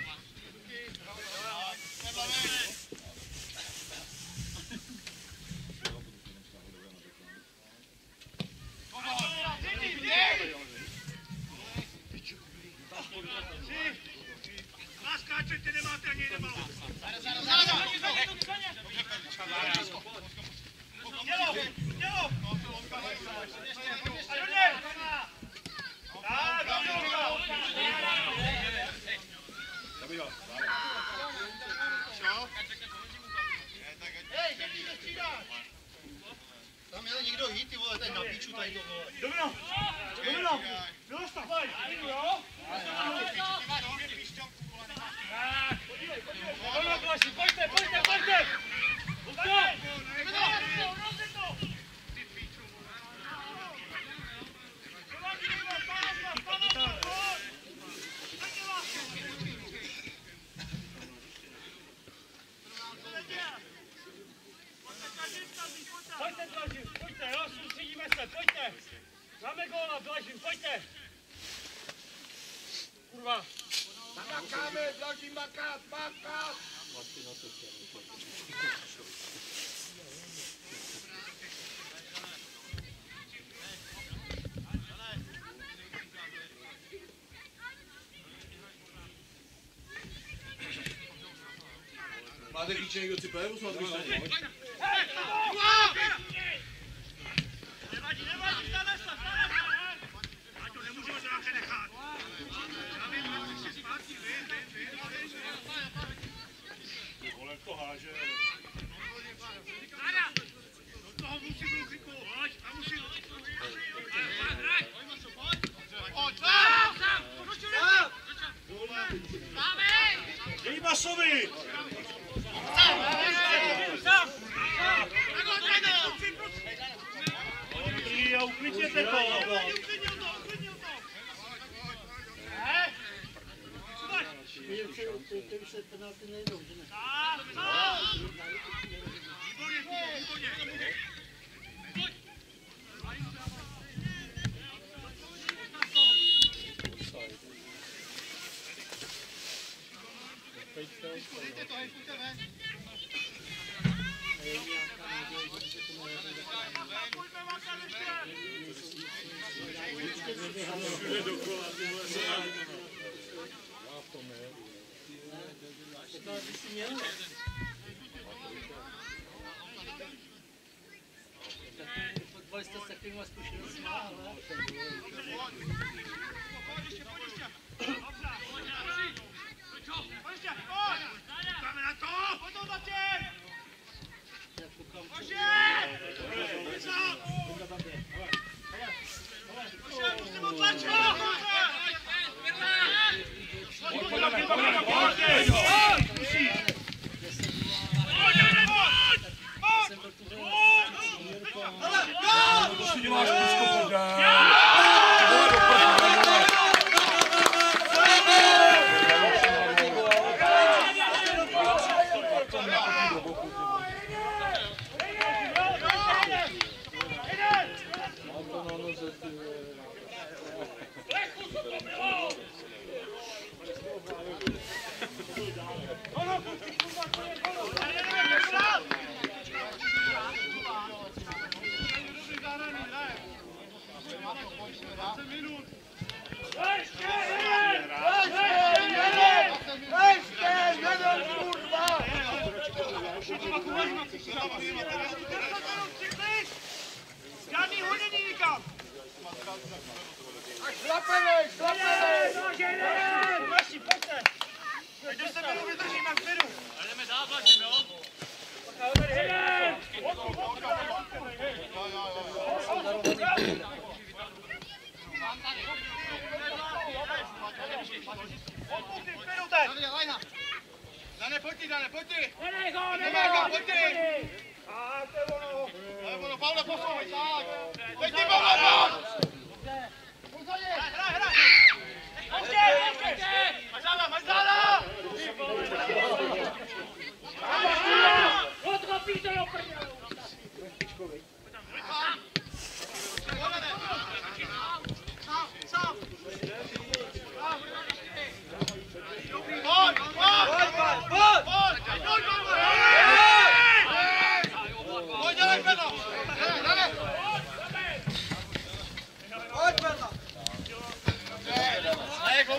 Ten levej. Skáčete, nemáte ani jedna balón. Dělo! Dělo! A do něj! Tak, hej, že ty nestřídáš! Tam měl někdo jít, ty vole, tady na píču, tady to vole. Domino! Domino! Vylostav! Jdu, jo? Ty máš hodně píšťovku, vole, nemáš. Tak, podívej, pojďte, pojďte, pojďte! Pojďte! Rozděj to! Ty píču, vole. Pojďte, Blažin, pojďte, jo, soustředíme se, pojďte! Máme góla, Blažin, pojďte! Kurva! Makáme, Blažin, makát, makát! Máte klíče někdo Ciperu? Nevadí, nevadí, stane se! A to nemůžeme to nějaké nechat. Já vím, máte si zpátky, Volek to háže. Záda! Do toho musí byl chytnout, hoď, a musí... Pojď, sám! Sám! Dej Masovi! Sám! Dobrý, a uklidněte to! Uklidnil to! Ty už se penalty nejdou, že ne? Výborně, výborně! Dejte to, hej, půjďte ven! Pojďme makat ještě! dokola, ty vole, Tak ty jsi měl? Fotbalista s takovýma zkušenostmi, ale... Dáme na to! Pojď to, Matěj! Hoši! Hoši, musím otlačit! Co děláš, Kusko, podá? Žádný hodění nikam! Šlapenej, šlapenej! Naši, pojďte! Teď do sebe vydržíme v klidu! Ale jdeme dál, Blažin, jo? Dane, pojď ty! Nemáka, pojď ty! A to je ono! To je ono, Pavle, poslouchej, tak! Pojď ty, Pavle, pojď! Pojď za ně! Hraj! Ještě! Mač záda! Odkopí to do prdelu! Sám!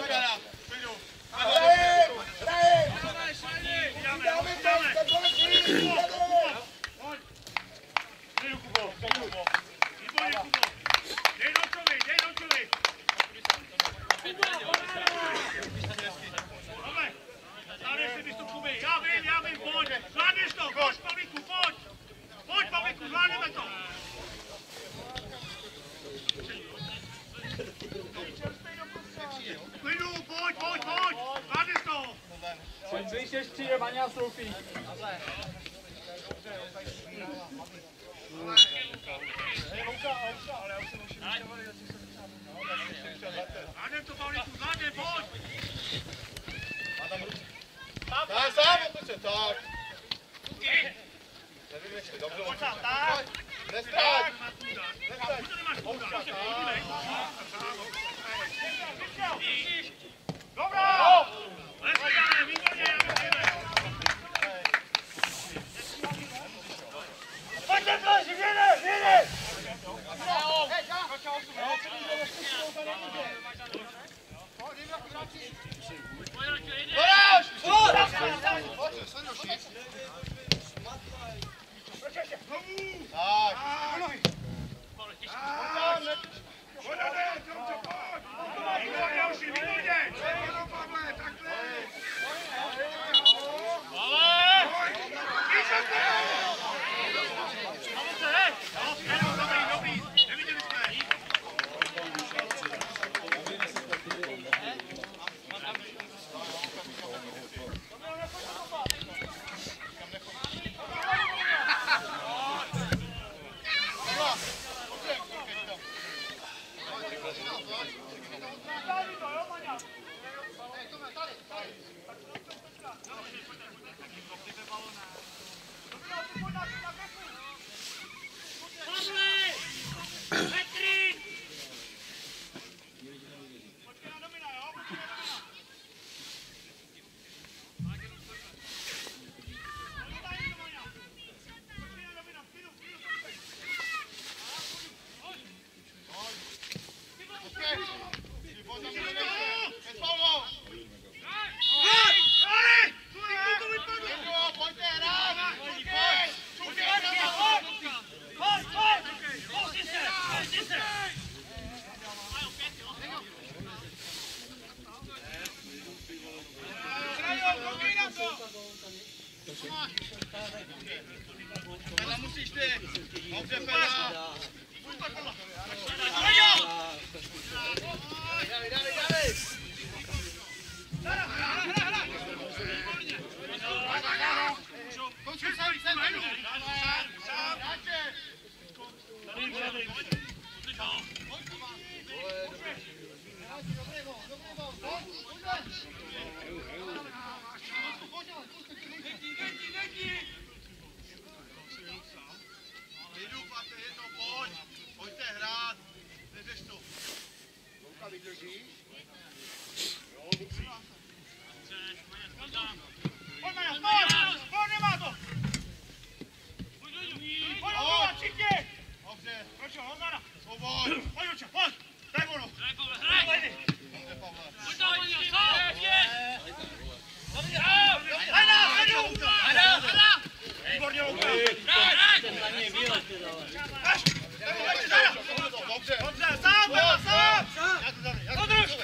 Když přijde Maňa Stroufí. Tak, sám, otoče, tak. Nevymyšli, dobře. Nestráť. Nestráť. Dobrá! Pojďte, Flaši, věde! Pela musíš ty. Dobře, Pela. Dávej. Končí sem. Pojďte hrát, neřeš to. Louka vydrží. Jo, musí. Pojď, Maňa, pojď, nemá to. Pojď, všichni. Dobře. Proč, Hozara. Svobod. Pojď, Oča, pojď. Daj vonu. Hraj. Pojď tam, Maňa, sám. Hajda. Výborně, Louka. Ten na něj výlet, Dobře, sám, sám! Podrž!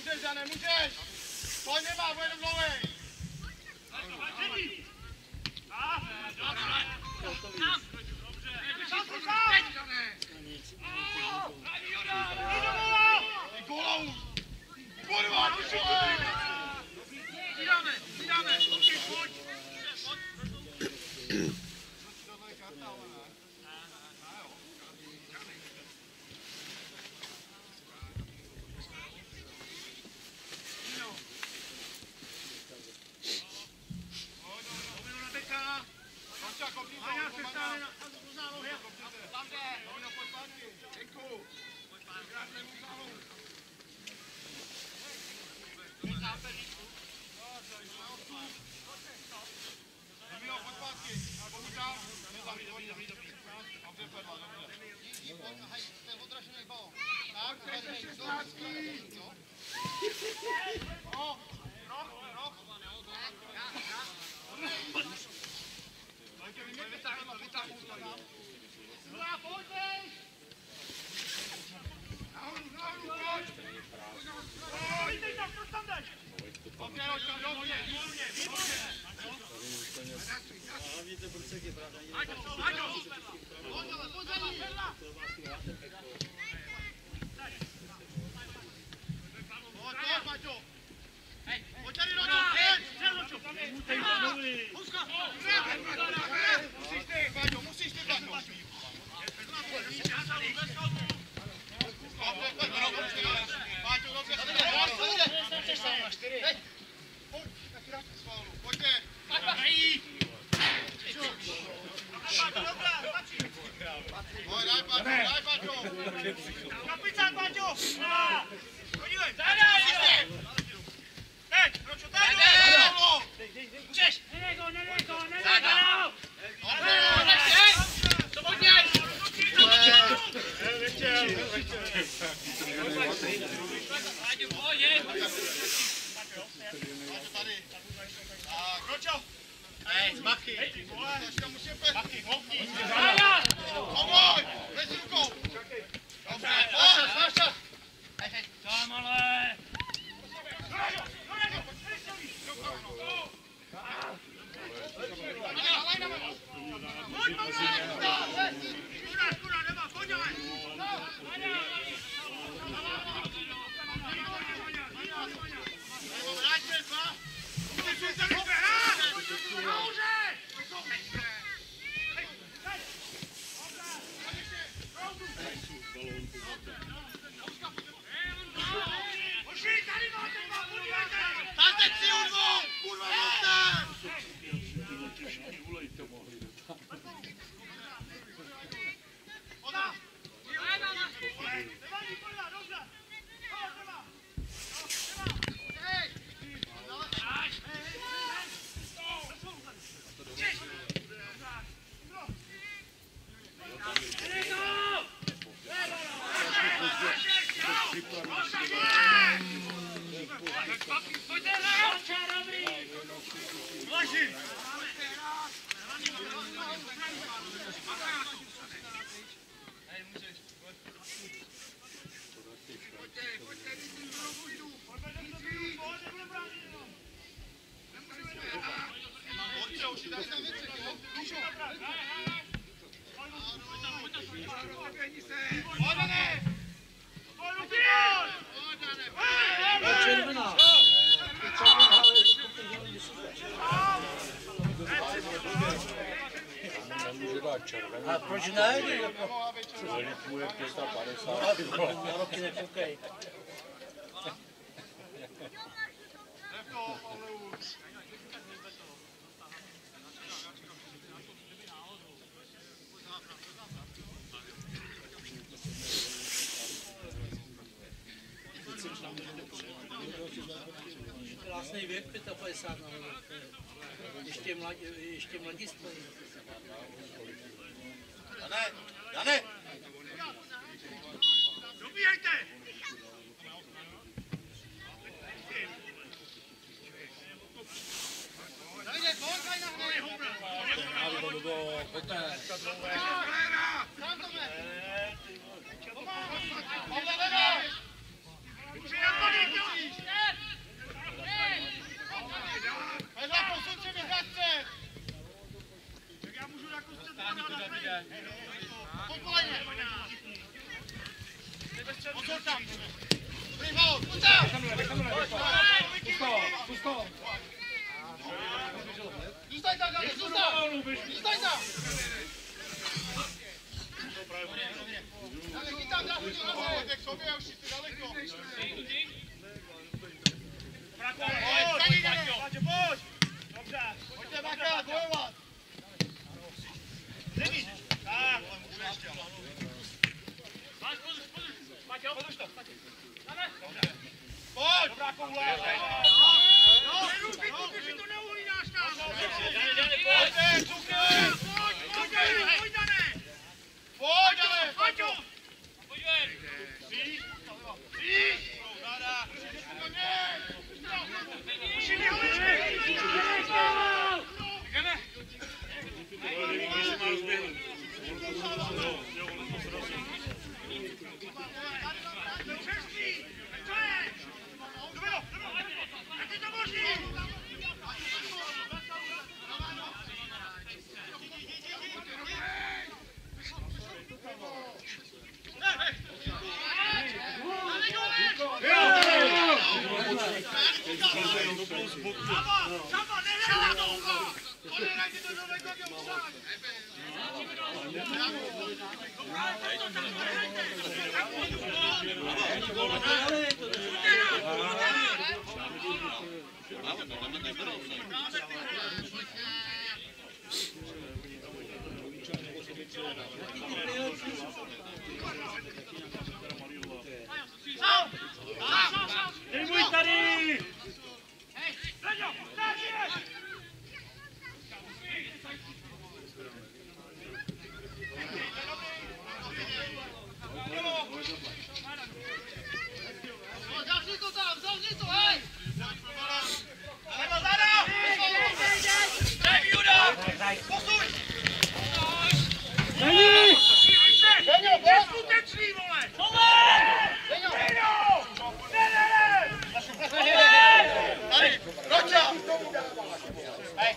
Můžeš, Jane, můžeš! Pojď nemá, bude dlouhej! A proč ne? Zalituje 55. Na roky nekoukej. Krásný věk, 55 na ještě mladiství. Jane! Dobíjejte! Davide, pojď na hry! Pojďte! Pavle, vedeš! Přijde to, dolů, běž. Zůstaň tam! Ale chytám za hodinu na zem. Tak sobě už jsi daleko. Pojď, Pojď! Dobře. Pojďte Baka, bojovat. Nevíš. Tak. máš pozor, Paťo. Podrž to. Pojď! Dobrá koule. Nerušit, že to neuhlídáš tam. Pojďte, cukr. Pojď, Dané. Pojď, ale. Paťo. Pojď ven. Víš. Ráda. Ušili holičky. Jdeme. Nevím, když má rozběhnout. Jo, ono to srazí. Nebuď tady! Zavři to tam, zavři to, hej! Posuň! Deňo, byl skutečný, vole! Deňo! Tady, Roťa! Hej!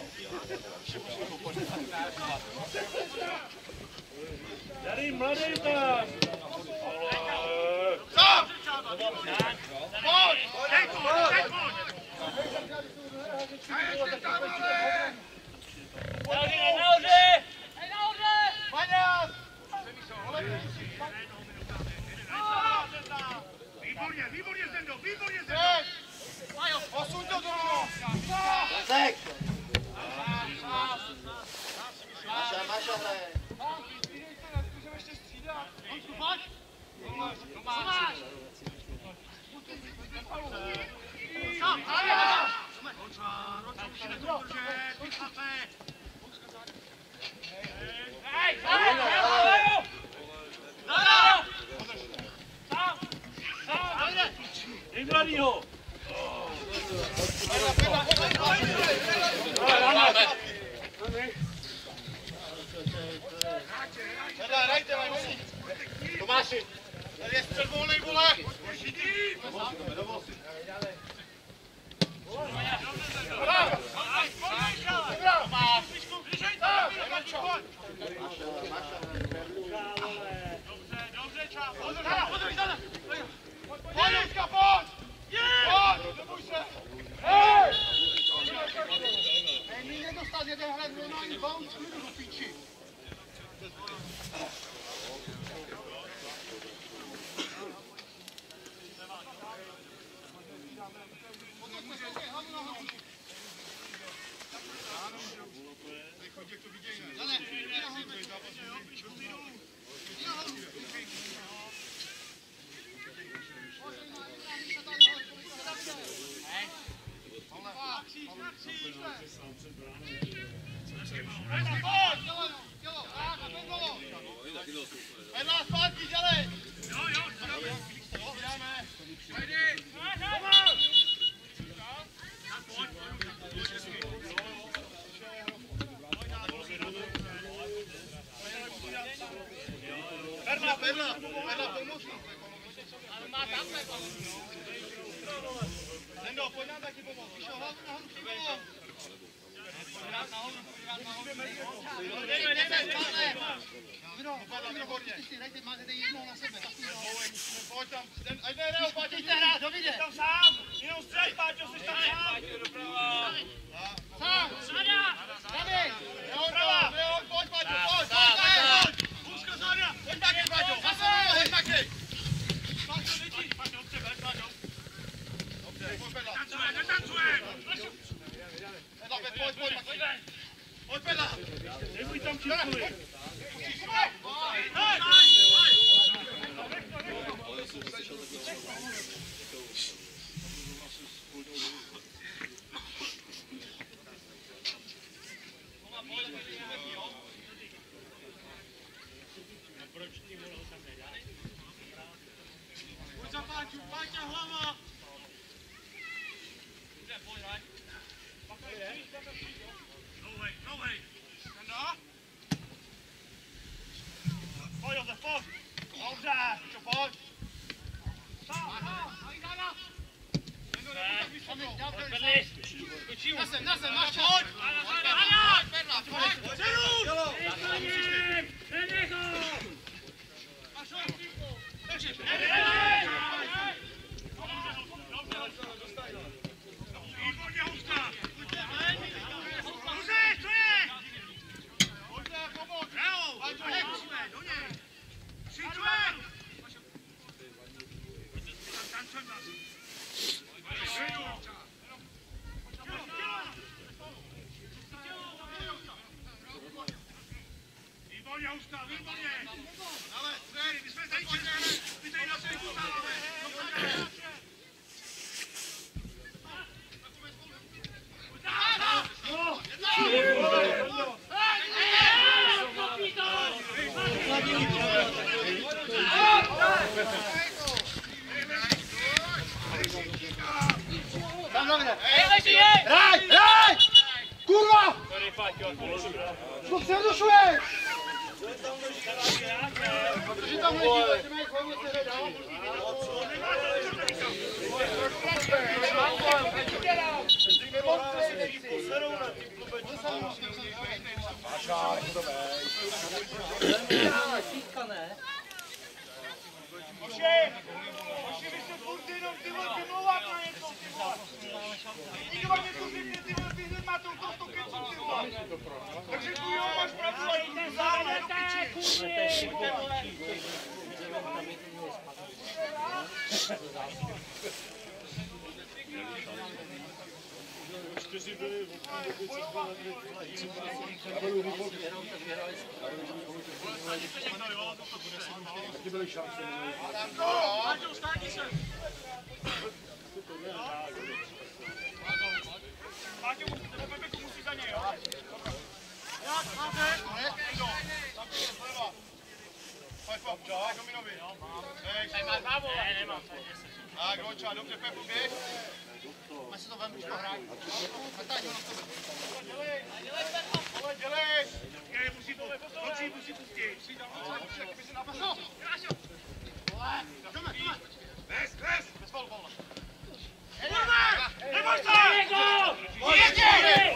Tady mladý tam! Stop! Pojď! Teď pojď! Nahoře! Maňas! Výborně, Zendo, výborně, Zendo! Posuň to dolů! Zek! Maša hraje. Můžeme ještě střídat. Honku, pojď! Co máš? Sám, tady! Hej! Dej mladýho! Hrajte, Tomáši! Tady je střed volnej, vole! Dobře, čas! Pojď, Lucka, pojď! Pojď, neboj se! Hej! Hej, my nedostat jeden hrát normální bounce, klidu do píči. Vedla zpátky, dělej! Jo, jdeme! Vedla, pomoci! Zendo, pojď nám taky pomoct, víš, hlavu nahoru chybou! Máte jednoho na sebe, pojď tam, ať ne, pojďte hrát, dovide. Jsi tam sám, jenom střeď, Páťo, jsi tam sám. Sám, Saňa, tady, jo, tam čísli. Kurva! Co přerušuješ? Protože tam lidi, mají chvíli se hledá. Tak, Roča, dobře, Pepu, běž. Máš si to vem, už to hrát. Dělej! Musí pustit. Jaký by si napasl. Bez volba. Neboj se! Jeďte!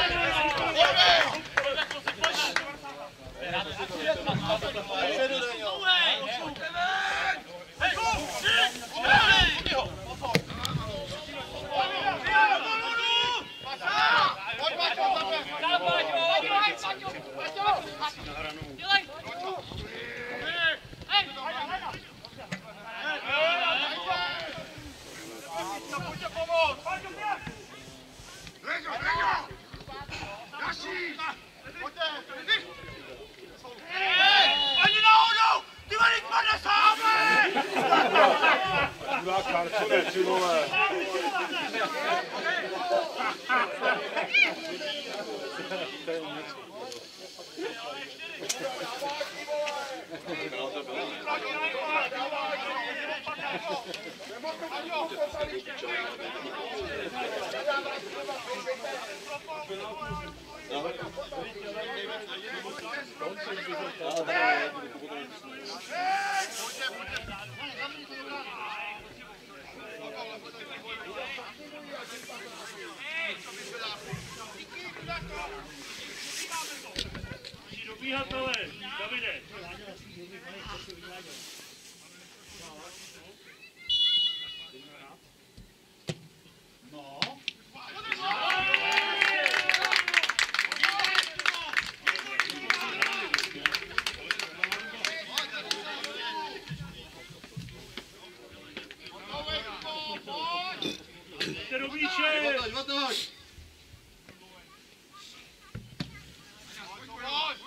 Dobíhatele, Davide.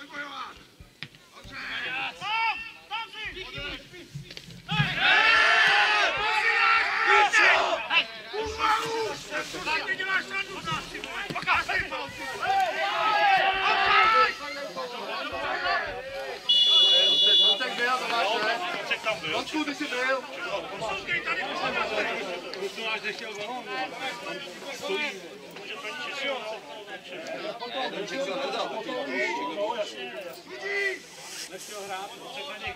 Odkud ty jsi byl? Nechtěl hrát, řekl na něj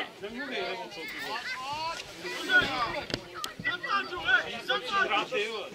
nemluví, nebo co ty vole.